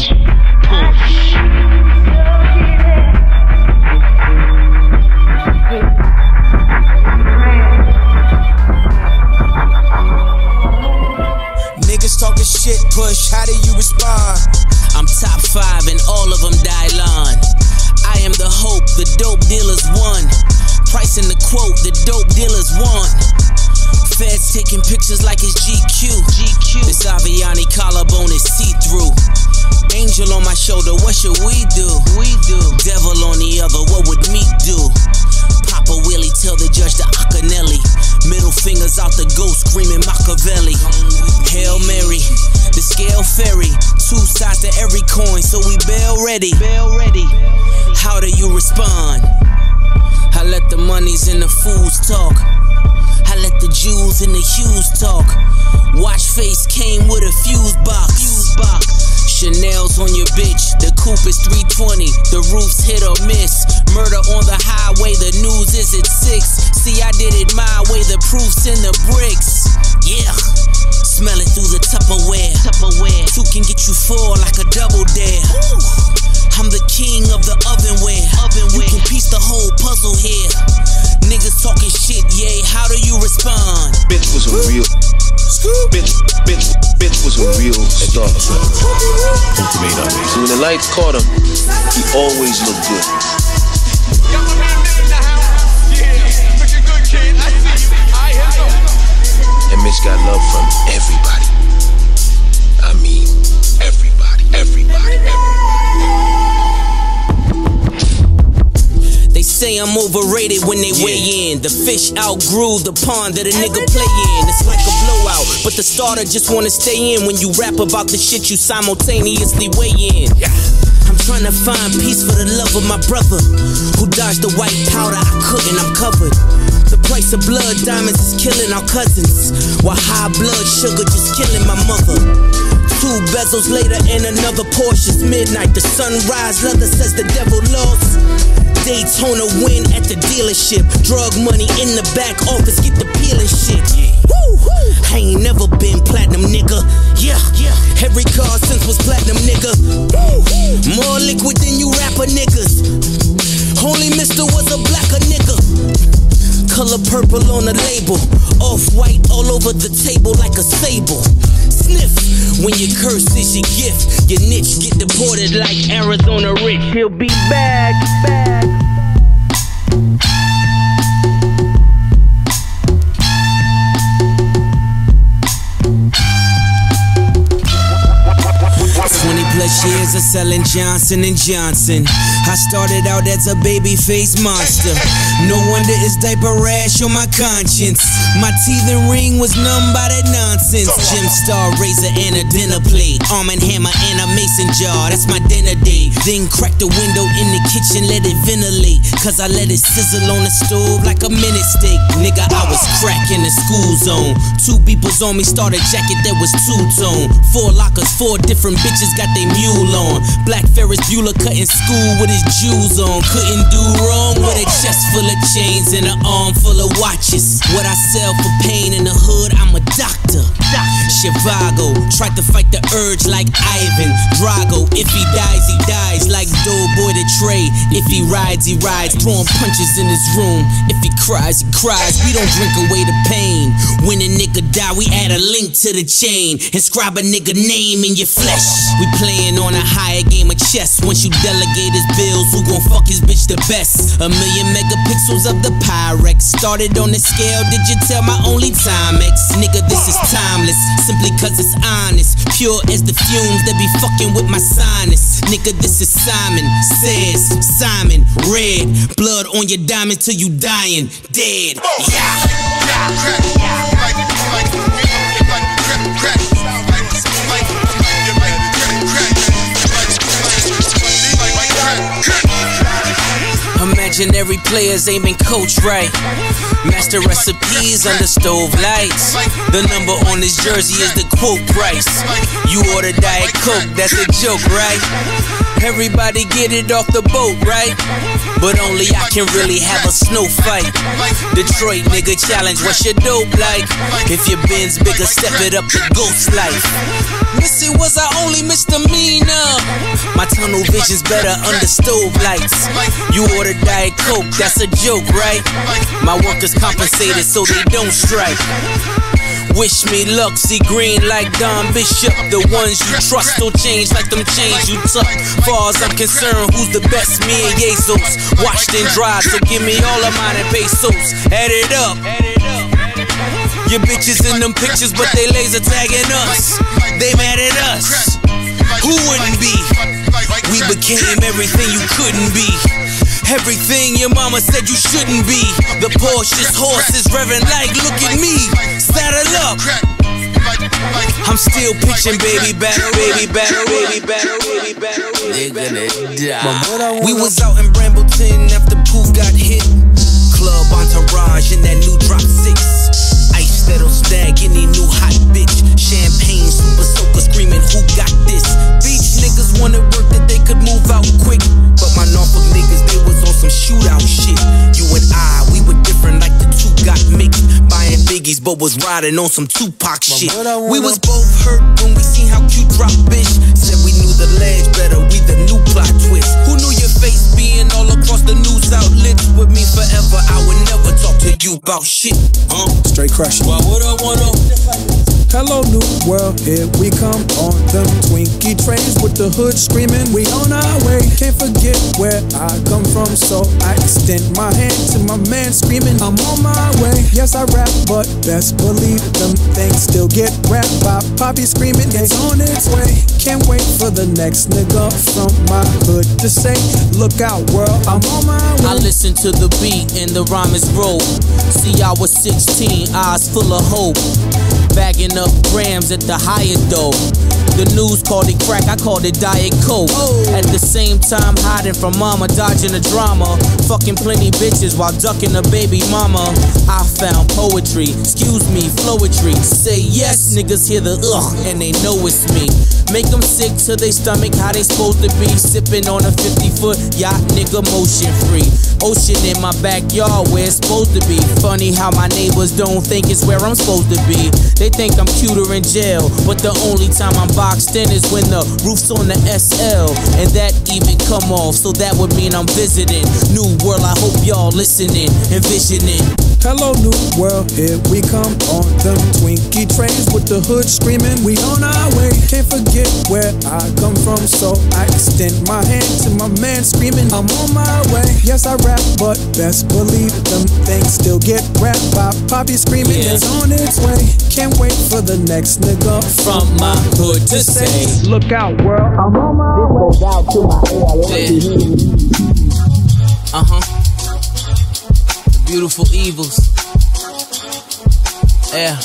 Niggas talking shit, Push, how do you respond? I'm top 5 and all of them Dylan. I am the hope, the dope dealers won. Price in the quote, the dope dealers want. Feds taking pictures like it's GQ. This Aviani collarbone is see-through. Angel on my shoulder, what should we do? Devil on the other, what would me do? Papa Willie, tell the judge to Acanelli. Middle fingers out the ghost, screaming Machiavelli. Hail Mary, the scale fairy. 2 sides to every coin, so we bail ready. How do you respond? I let the monies and the fools talk. I let the Jews and the Hughes talk. Watch face came with a fuse box. Chanel's on your bitch, the coupe is 320. The roof's hit or miss. Murder on the highway, the news is at 6. See, I did it my way, the proof's in the bricks. Yeah, smell it through the Tupperware. 2 can get you 4 like a double dare. I'm the king of the ovenware. You can piece the whole puzzle here. Niggas talking shit, yay, how do you respond? Bitch was a real bitch was a real star. So when the lights caught him, he always looked good. And Mitch got love from everybody. I mean, everybody. They say I'm overrated when they weigh in. The fish outgrew the pond that a nigga play in. It's like a blowout, but the starter just wanna stay in when you rap about the shit you simultaneously weigh in. I'm trying to find peace for the love of my brother who dodged the white powder. I couldn't, I'm covered. The price of blood diamonds is killing our cousins, while high blood sugar just killing my mother. 2 bezels later and another Porsche's midnight. The sunrise leather says the devil lost. Daytona win at the dealership. Drug money in the back office, get the peeling shit. Woo! I ain't never been platinum, nigga. Yeah. Every car since was platinum, nigga. More liquid than you rapper niggas. Only Mr. was a blacker nigga. Color purple on the label. Off-white all over the table like a sable. Sniff when your curse is your gift. Your niche get deported like Arizona Rich. He'll be back. years of selling Johnson & Johnson. I started out as a baby-faced monster. No wonder it's diaper rash on my conscience. My teeth and ring was numb by that nonsense. Gem Star, razor, and a dinner plate. Arm and hammer and a mason jar, that's my dinner date. Then crack the window in the kitchen, let it ventilate. Cause I let it sizzle on the stove like a minute steak. Nigga, I was cracking the school zone. 2 beepers on me, started jacket that was 2-tone. 4 lockers, 4 different bitches got they mule on. Black Ferris Bueller cutting school with his jewels on. Couldn't do wrong with a chest full of chains and an arm full of watches. What I sell for pain in the hood, I'm a doctor. Chivago, tried to fight the urge like Ivan Drago. If he dies like Doughboy the Trey. If he rides, throwing punches in his room. If he cries, we don't drink away the pain. When a nigga die, we add a link to the chain. Inscribe a nigga name in your flesh. We playing on a higher game of chess. Once you delegate his bills, who gon' fuck his bitch the best? 1 million megapixels of the Pyrex. Started on the scale, did you tell my only Timex? Nigga, this is timeless, simply cause it's honest. Pure as the fumes that be fucking with my sinus. Nigga, this is Simon Says, Simon Red. Blood on your diamond till you dying dead. Imaginary players ain't been coached right. Master recipes under stove lights. The number on this jersey is the quote price. You order Diet Coke, that's a joke, right? Everybody get it off the boat, right? But only I can really have a snow fight. Detroit nigga challenge, what's your dope like? If your bin's bigger, step it up to ghost life. Missy was our only misdemeanor. My tunnel vision's better under stove lights. You order Diet Coke, that's a joke, right? My workers compensated so they don't strike. Wish me luck, see green like Don Bishop. The ones you trust don't change like them chains you tuck. Far as I'm concerned, who's the best? Me and Jesus. Washed and dried, so give me all of mine in pesos. Add it up. Your bitches in them pictures, but they laser tagging us. They mad at us. Who wouldn't be? We became everything you couldn't be. Everything your mama said you shouldn't be. The Porsche's horses revving like, look at me. Saddle up. I'm still pitching baby battle, baby battle, baby battle, baby battle. They're gonna die. We was out in Brambleton after Pooh got hit. Club entourage in that new drop 6. Ice that'll stag any new hot bitch. Champagne super soaker screaming, who got this? Beach niggas wanted work that they could move out quick. But my Norfolk niggas, they was on some shootout shit. You and I, we were different like the two got mixed. Buying biggies but was riding on some Tupac shit. We was both hurt when we seen how cute drop bitch. Said we knew the ledge better, we the new plot twist. Who knew your face being all across the news outlets? With me forever, I would never talk to you about shit. Straight crushing. Why would I wanna? Hello, new world, here we come on them Twinkie trains with the hood screaming. We on our way, can't forget where I come from, so I extend my hand to my man screaming, I'm on my way. Yes, I rap, but best believe them things still get rapped by Poppy screaming, it's on its way. Can't wait for the next nigga from my hood to say, look out, world, I'm on my way. I listen to the beat and the rhyme is rolled. See, I was 16, eyes full of hope. Bagging up grams at the higher dough. The news called it crack, I called it Diet Coke. At the same time hiding from mama, dodging the drama. Fucking plenty bitches while ducking a baby mama. I found poetry, excuse me, flowetry. Say yes, niggas hear the ugh and they know it's me. Make them sick to their stomach, how they supposed to be. Sipping on a 50-foot yacht, nigga, motion free. Ocean in my backyard where it's supposed to be. Funny how my neighbors don't think it's where I'm supposed to be. They think I'm cuter in jail, but the only time I'm boxed in is when the roof's on the SL. And that even come off, so that would mean I'm visiting. New world, I hope y'all listening, envisioning. Hello, new world, here we come on them Twinkie trains with the hood screaming. We on our way, can't forget where I come from, so I extend my hand to my man screaming. I'm on my way. Yes, I rap, but best believe them things still get rapped by Poppy screaming. It's on its way. Can't wait for the next nigga from my hood to say, look out, world, I'm on my way. This goes out to my The beautiful evils. Yeah.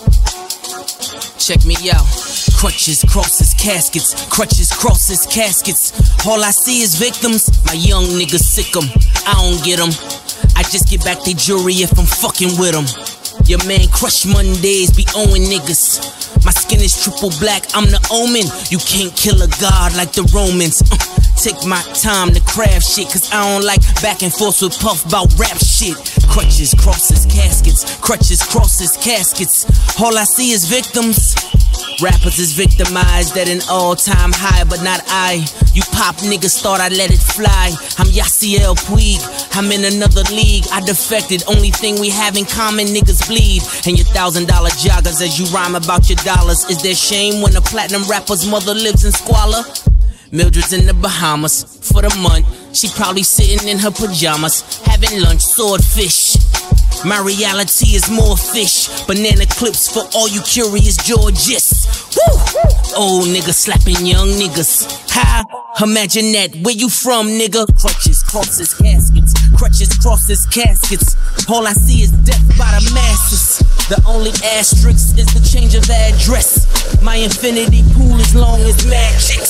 Check me out. Crutches, crosses, caskets. Crutches, crosses, caskets. All I see is victims. My young niggas sick 'em. I don't get 'em. I just get back the jury if I'm fucking with 'em. Your man Crush Mondays be owing niggas. My skin is triple black, I'm the omen. You can't kill a god like the Romans. Take my time to craft shit, cause I don't like back and forth with Puff about rap shit. Crutches, crosses, caskets. Crutches, crosses, caskets. All I see is victims. Rappers is victimized at an all-time high, but not I. You pop niggas thought I'd let it fly. I'm Yaciel Puig, I'm in another league. I defected, only thing we have in common, niggas bleed. And your $1,000 joggers as you rhyme about your dollars. Is there shame when a platinum rapper's mother lives in squalor? Mildred's in the Bahamas for the month. She probably sitting in her pajamas, having lunch, swordfish. My reality is more fish. Banana clips for all you curious Georges. Woo! Old nigga slapping young niggas. How? Imagine that. Where you from, nigga? Crutches, crosses, caskets. Crutches, crosses, caskets. All I see is death by the masses. The only asterisk is the change of address. My infinity pool is long as magic.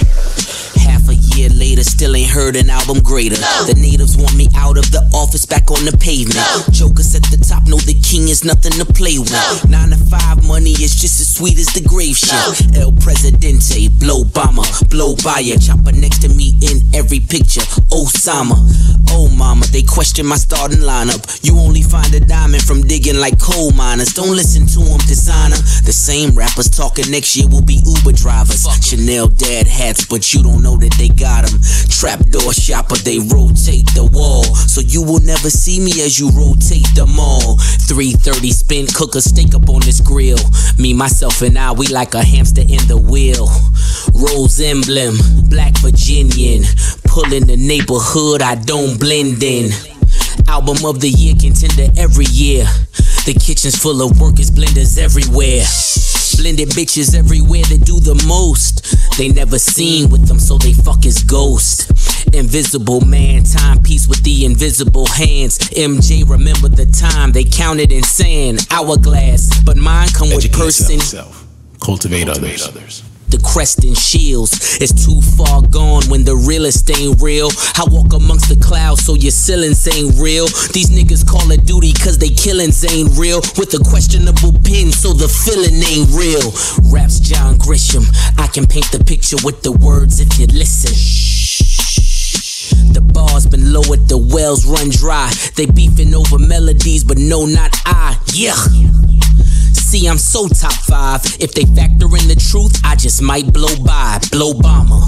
Half a year later, still ain't heard an album greater. The natives want me out of the office, back on the pavement. Jokers at the top know the king is nothing to play with. 9 to 5 money is just as sweet as the grave shit. El Presidente, blow bomber, blow by ya. Chopper next to me in every picture, Osama. Oh mama, they question my starting lineup. You only find a diamond from digging like coal miners. Don't listen to them, designer. The same rappers talking next year will be Uber drivers. Chanel dad hats, but you don't know that they got them. Trapdoor shopper, they rotate the wall, so you will never see me as you rotate them all. 330 spin, cook a steak up on this grill. Me, myself, and I, we like a hamster in the wheel. Rose emblem, black Virginian. Pull in the neighborhood, I don't blend in. Album of the year, contender every year. The kitchen's full of workers, blenders everywhere. Blended bitches everywhere that do the most. They never seen with them, so they fuck his ghost. Invisible man, timepiece with the invisible hands. MJ, remember the time they counted in sand. Hourglass, but mine come with person. Cultivate others. The crest and shields is too far gone when the realest ain't real. I walk amongst the clouds so your ceilings ain't real. These niggas call it duty cause they killings ain't real. With a questionable pen so the feeling ain't real. Raps John Grisham, I can paint the picture with the words if you listen. The bar's been lowered, the wells run dry. They beefing over melodies but no, not I. Yeah. See, I'm so top 5. If they factor in the truth, I just might blow by. Blow bomber.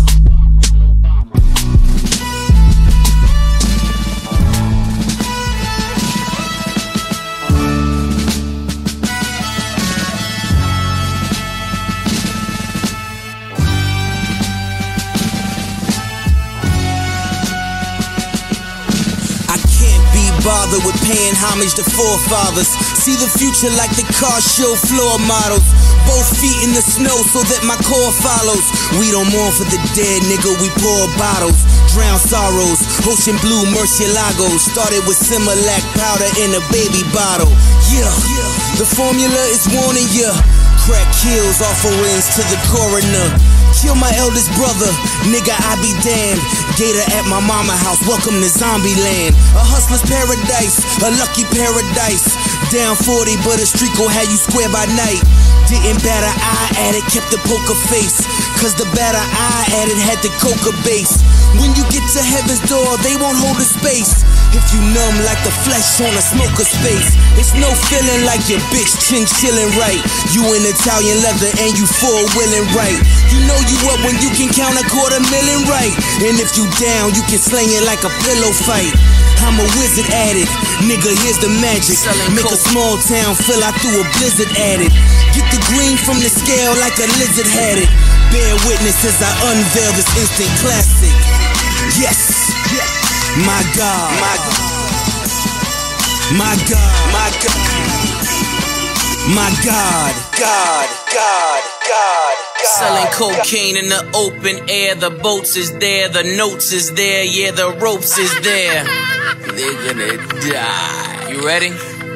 Bother with paying homage to forefathers. See the future like the car show floor models. Both feet in the snow so that my core follows. We don't mourn for the dead, nigga, we pour bottles. Drown sorrows, ocean blue murcielagos. Started with Similac powder in a baby bottle. Yeah, the formula is warning ya. Crack kills, offerings to the coroner. Kill my eldest brother, nigga, I be damned. Gator at my mama house, welcome to zombie land. A hustler's paradise, a lucky paradise. Down 40, but a streak gon' have you square by night. Didn't bat an eye at it, kept the poker face. Cause the batter I added had the coca base. When you get to heaven's door, they won't hold a space. If you numb like the flesh on a smoker space. It's no feeling like your bitch chin-chillin' right. You in Italian leather and you four-wheeling right. You know you up when you can count $250,000 right. And if you down, you can sling it like a pillow fight. I'm a wizard at it. Nigga, here's the magic. Make a small town feel I threw a blizzard at it. Get the green from the scale like a lizard had it. Bear witness as I unveil this instant classic. Yes, my God, my God, my God, my God, my God, God, God, God. Selling cocaine in the open air. The boats is there, the notes is there, yeah, the ropes is there. They're gonna die. You ready?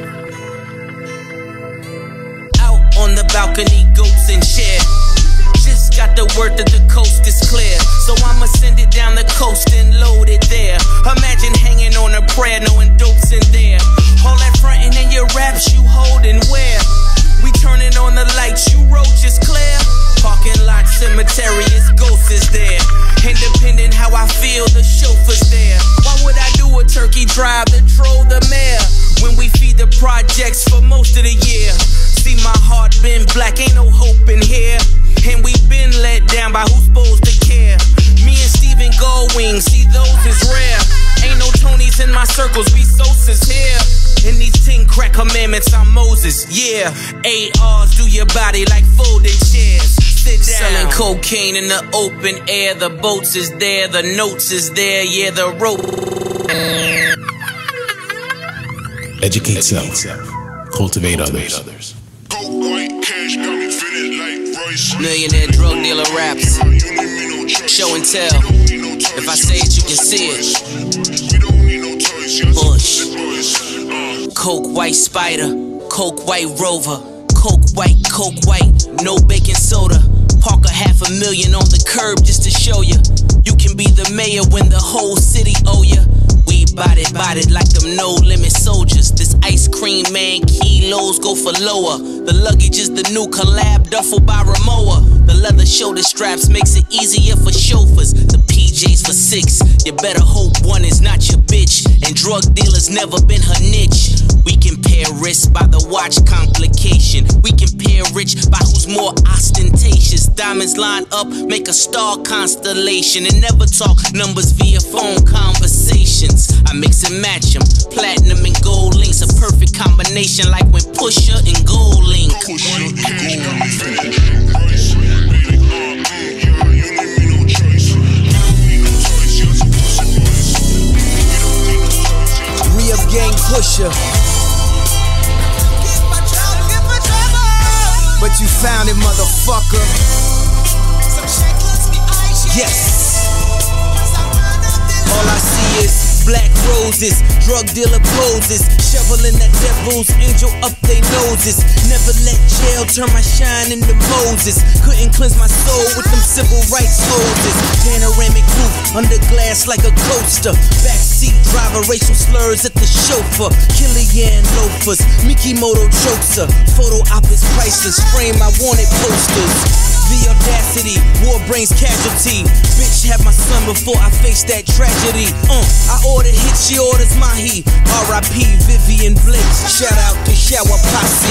Out on the balcony, goats and chair. Just got the word that the coast is clear, so I'ma send it down the coast and load it there. Imagine hanging on a prayer, knowing dope's in there. All that frontin' in your raps, you holding where? We turning on the lights, you roaches clear. Parking lot, cemetery, it's ghosts is there. Independent how I feel, the chauffeur's there. Why would I do a turkey drive to troll the mayor when we feed the projects for most of the year? See, my heart been black, ain't no hope in here. And we been let down by who's supposed to care. Me and Steven Goldwing, see those is rare. Ain't no Tonys in my circles, be Sosa's here. In these 10 crack commandments, I'm Moses, yeah. ARs do your body like folding chairs. Sit down. Selling cocaine in the open air. The boats is there, the notes is there, yeah, the rope. Educate self. Cultivate others. Millionaire drug dealer raps. Show and tell. If I say it, you can see it. Bush. Coke white spider. Coke white rover. Coke white. No baking soda. Park $500,000 on the curb just to show you. You can be the mayor when the whole city owe ya. We bought it like them no limit soldiers. This ice cream man kilos go for lower. The luggage is the new collab duffel by Ramoa. The leather shoulder straps makes it easier for chauffeurs. The PJs for 6. You better hope one is not your bitch. And drug dealers never been her niche. We compare risk by the watch complication. We compare rich by who's more ostentatious. Diamonds line up, make a star constellation. And never talk numbers via phone conversations. I mix and match them. Platinum and gold links, a perfect combination like when Pusha and Gold Link. Re-up gang Pusha. But you found it, motherfucker. Yes. All I see is black roses, drug dealer poses, shoveling that devil's angel up they noses. Never let jail turn my shine into Moses. Couldn't cleanse my soul with them civil rights hoses. Panoramic roof under glass like a coaster. Backseat driver, racial slurs at the chauffeur. Killian loafers, Mickey Moto chokes her. Photo op is priceless, frame I wanted posters. The audacity, war brings casualty. Bitch had my son before I faced that tragedy. I ordered hit, she orders mahi. R.I.P. Vivian Blake. Shout out to Shower Posse.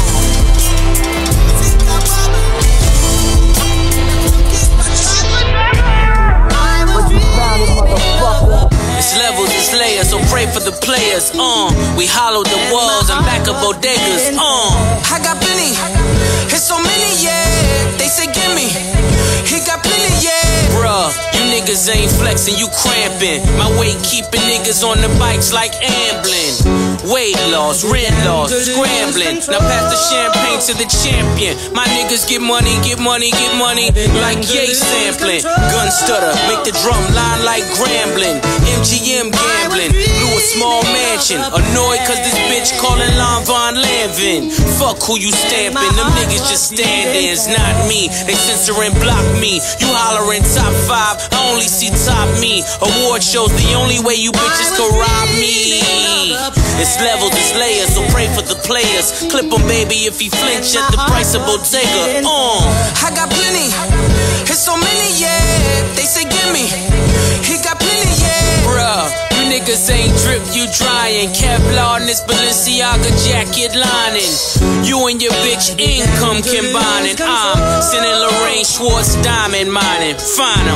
It's levels, it's layers, so pray for the players. We hollowed the walls and back of bodegas. I got plenty, it's so many, yeah. They say gimme, he got plenty, yeah. Bruh, you niggas ain't flexing, you cramping. My weight keeping niggas on the bikes like ambling. Weight loss, rent loss, scrambling. Now pass the champagne to the champion. My niggas get money, like yay sampling. Gun stutter, make the drum line like grambling. MGM gambling, blew a small mansion. Annoyed cause this bitch calling Lon Von Lanvin. Fuck who you stamping, them niggas just stand-ins, not me. They censor and block me. You hollering top 5, I only see top me. Award shows the only way you bitches can rob me. It's levels, it's layers, so pray for the players. Clip him, baby, if he flinch at the price of Bottega. I got plenty, it's so many, yeah. They say gimme, he got plenty, yeah. Bruh, you niggas ain't drip, you drying. Kevlar in this Balenciaga jacket lining. You and your bitch income combining. I'm sending Lorraine Schwartz diamond mining. Find 'em.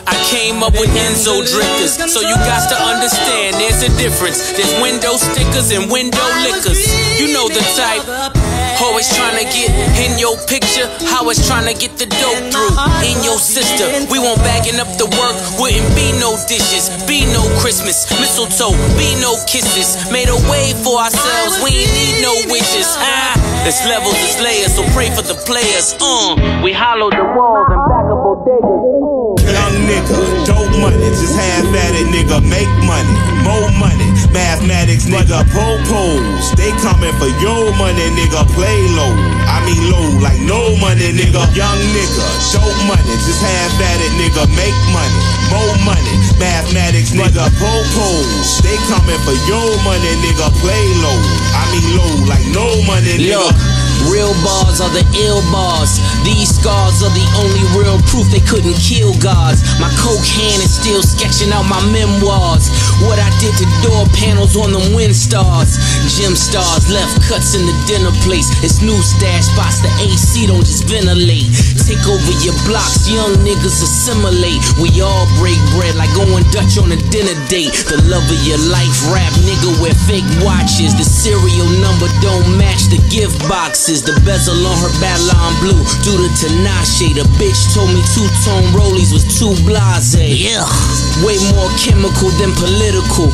I came up with Enzo drifters, so you got to understand there's a difference. There's window stickers and window lickers. You know the type. Always trying to get in your picture, always trying to get the dope through. In your sister, we won't bagging up the work. Wouldn't be no dishes, be no Christmas, mistletoe, be no kisses. Made a way for ourselves, we ain't need no wishes. There's levels, there's layers, so pray for the players. We hollowed the walls and back up bodegas. Young nigga, dope money, just half at it, nigga, make money, more money, mathematics, nigga, propose. They coming for your money, nigga, play low. I mean low, like no money, nigga. Young nigga, dope money, just half at it, nigga, make money, more money, mathematics, nigga, propose. They coming for your money, nigga, play low. I mean low, like no money, nigga. Look, real bars are the ill bars. These scars are the only real proof they couldn't kill gods. My coke hand is still sketching out my memoirs. What I did to door panels on them wind stars. Gym stars left cuts in the dinner place. It's new stash spots, the AC don't just ventilate. Take over your blocks, young niggas assimilate. We all break bread like going Dutch on a dinner date. The love of your life, rap nigga wear fake watches. The serial number don't match the gift boxes. The bezel on her Babylon blue due to Tinashe. The bitch told me two-tone rollies was too blase. Yeah, way more chemical than political.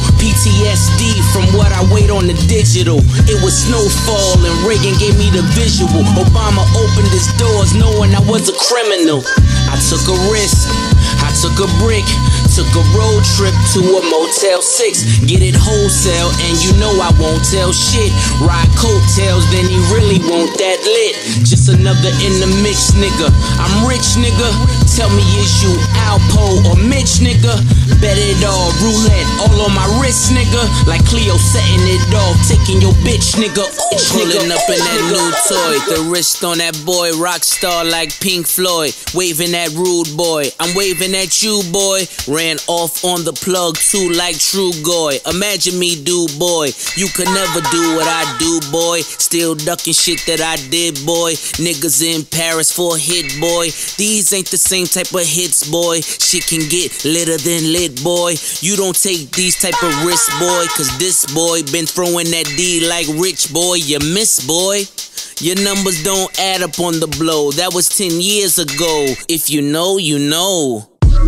PTSD from what I wait on the digital. It was snowfall and Reagan gave me the visual. Obama opened his doors knowing I was a criminal. I took a risk, I took a brick, took a road trip to a Motel 6. Get it wholesale and you know I won't tell shit. Ride coattails, then he really won't that lit. Just another in the mix, nigga. I'm rich, nigga. Tell me, is you Alpo or Mitch, nigga? Bet it all, roulette, all on my wrist, nigga. Like Cleo setting it off, taking your bitch, nigga. Pulling up in that new toy. The wrist on that boy, rock star like Pink Floyd. Waving at rude boy, I'm waving at you, boy. Ran off on the plug too like True Goy. Imagine me do, boy. You could never do what I do, boy. Still ducking shit that I did, boy. Niggas in Paris for a hit, boy. These ain't the same type of hits, boy. Shit can get litter than lit, boy. You don't take these type of risks, boy. Cause this boy been throwing that D like Rich, boy. You miss, boy. Your numbers don't add up on the blow. That was 10 years ago. If you know, you know.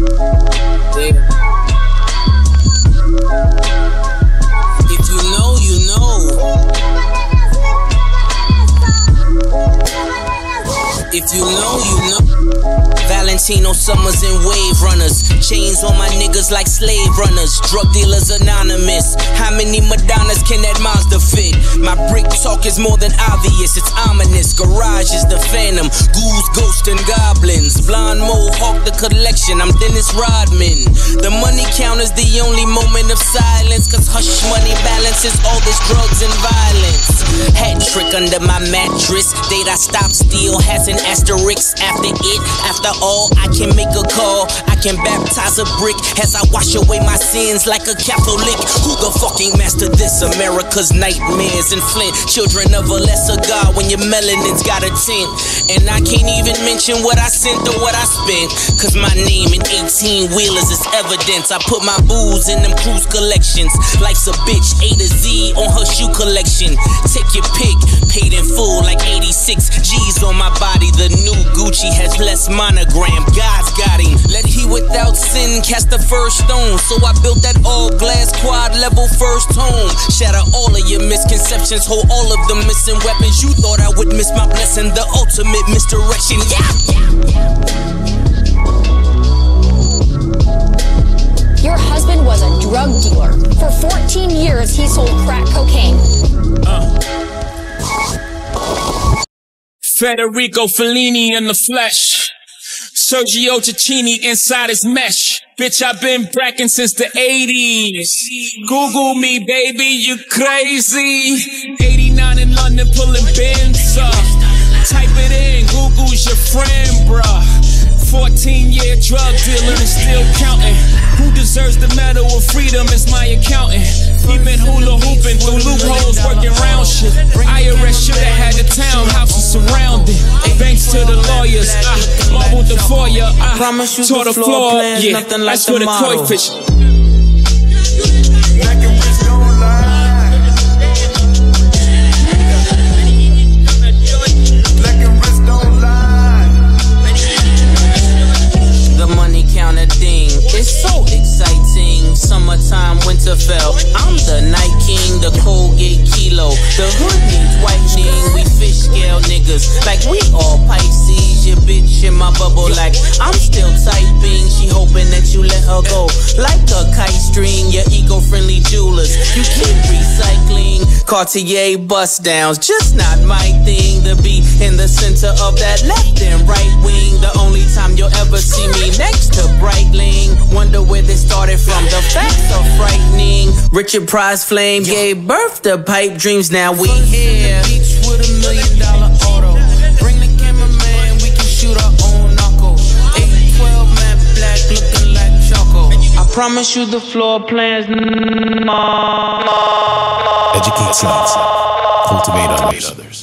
Yeah. If you know, you know. If you know, you know. Valentino Summers and Wave Runners. Chains on my niggas like slave runners. Drug dealers anonymous. How many Madonnas can that Mazda fit? My brick talk is more than obvious, it's ominous. Garage is the phantom. Ghouls, ghosts, and goblins. Blonde mohawk, the collection. I'm Dennis Rodman. The money count is the only moment of silence. Cause hush money balances all this drugs and violence. Hat trick under my mattress. Date I stopped steal has an asterisk after it. After all, I can make a call. I can baptize a brick as I wash away my sins like a Catholic. Who the fucking master this? America's nightmares and Flint. Children of a lesser God when your melanin's got a tint. And I can't even mention what I sent or what I spent. Cause my name in 18-wheelers is evidence. I put my booze in them cruise collections. Life's a bitch, A to Z on her shoe collection. Take your pick, paid in full like 86 G's on my body. The new Gucci has less monogram. God's got him. Let he without sin cast the first stone. So I built that all glass quad level first home. Shatter all of your misconceptions, hold all of the missing weapons. You thought I would miss my blessing, the ultimate misdirection. Your husband was a drug dealer. For 14 years, he sold crack cocaine. Federico Fellini in the flesh. Sergio Cicchini inside his mesh. Bitch, I've been bracking since the 80s. Google me, baby, you crazy. 89 in London, pulling bins up. Type it in, Google's your friend, bruh. 14-year drug dealer and still counting. Who deserves the medal of freedom is my accountant. He been hula hooping through loopholes, working round shit. IRS shoulda had the townhouses surrounded. Thanks to the lawyers, I marbled the Toya, I promise you tore the floor. plans, Yeah, nothing like that's for the tomorrow. koi fish. The money counter thing, it's so exciting. Summertime, Winterfell. I'm the night king, the Colgate kilo. The hood needs whitening. We fish scale niggas, like we all Pisces. Your bitch in my bubble, like I'm still typing. She hoping that you let her go, like a kite string. Your eco-friendly jewelers, you keep recycling. Cartier bust downs, just not my thing. To be in the center of that left and right wing. The only time you'll ever see me next to Breitling. Wonder where they started from, the facts are frightening. Richard Price Flame gave birth to pipe dreams, now we here. Beach with $1 million auto. Bring the cameraman, we can shoot our own knuckle. 812 matte black looking like choco. I promise you the floor plans. Educate self, cultivate others.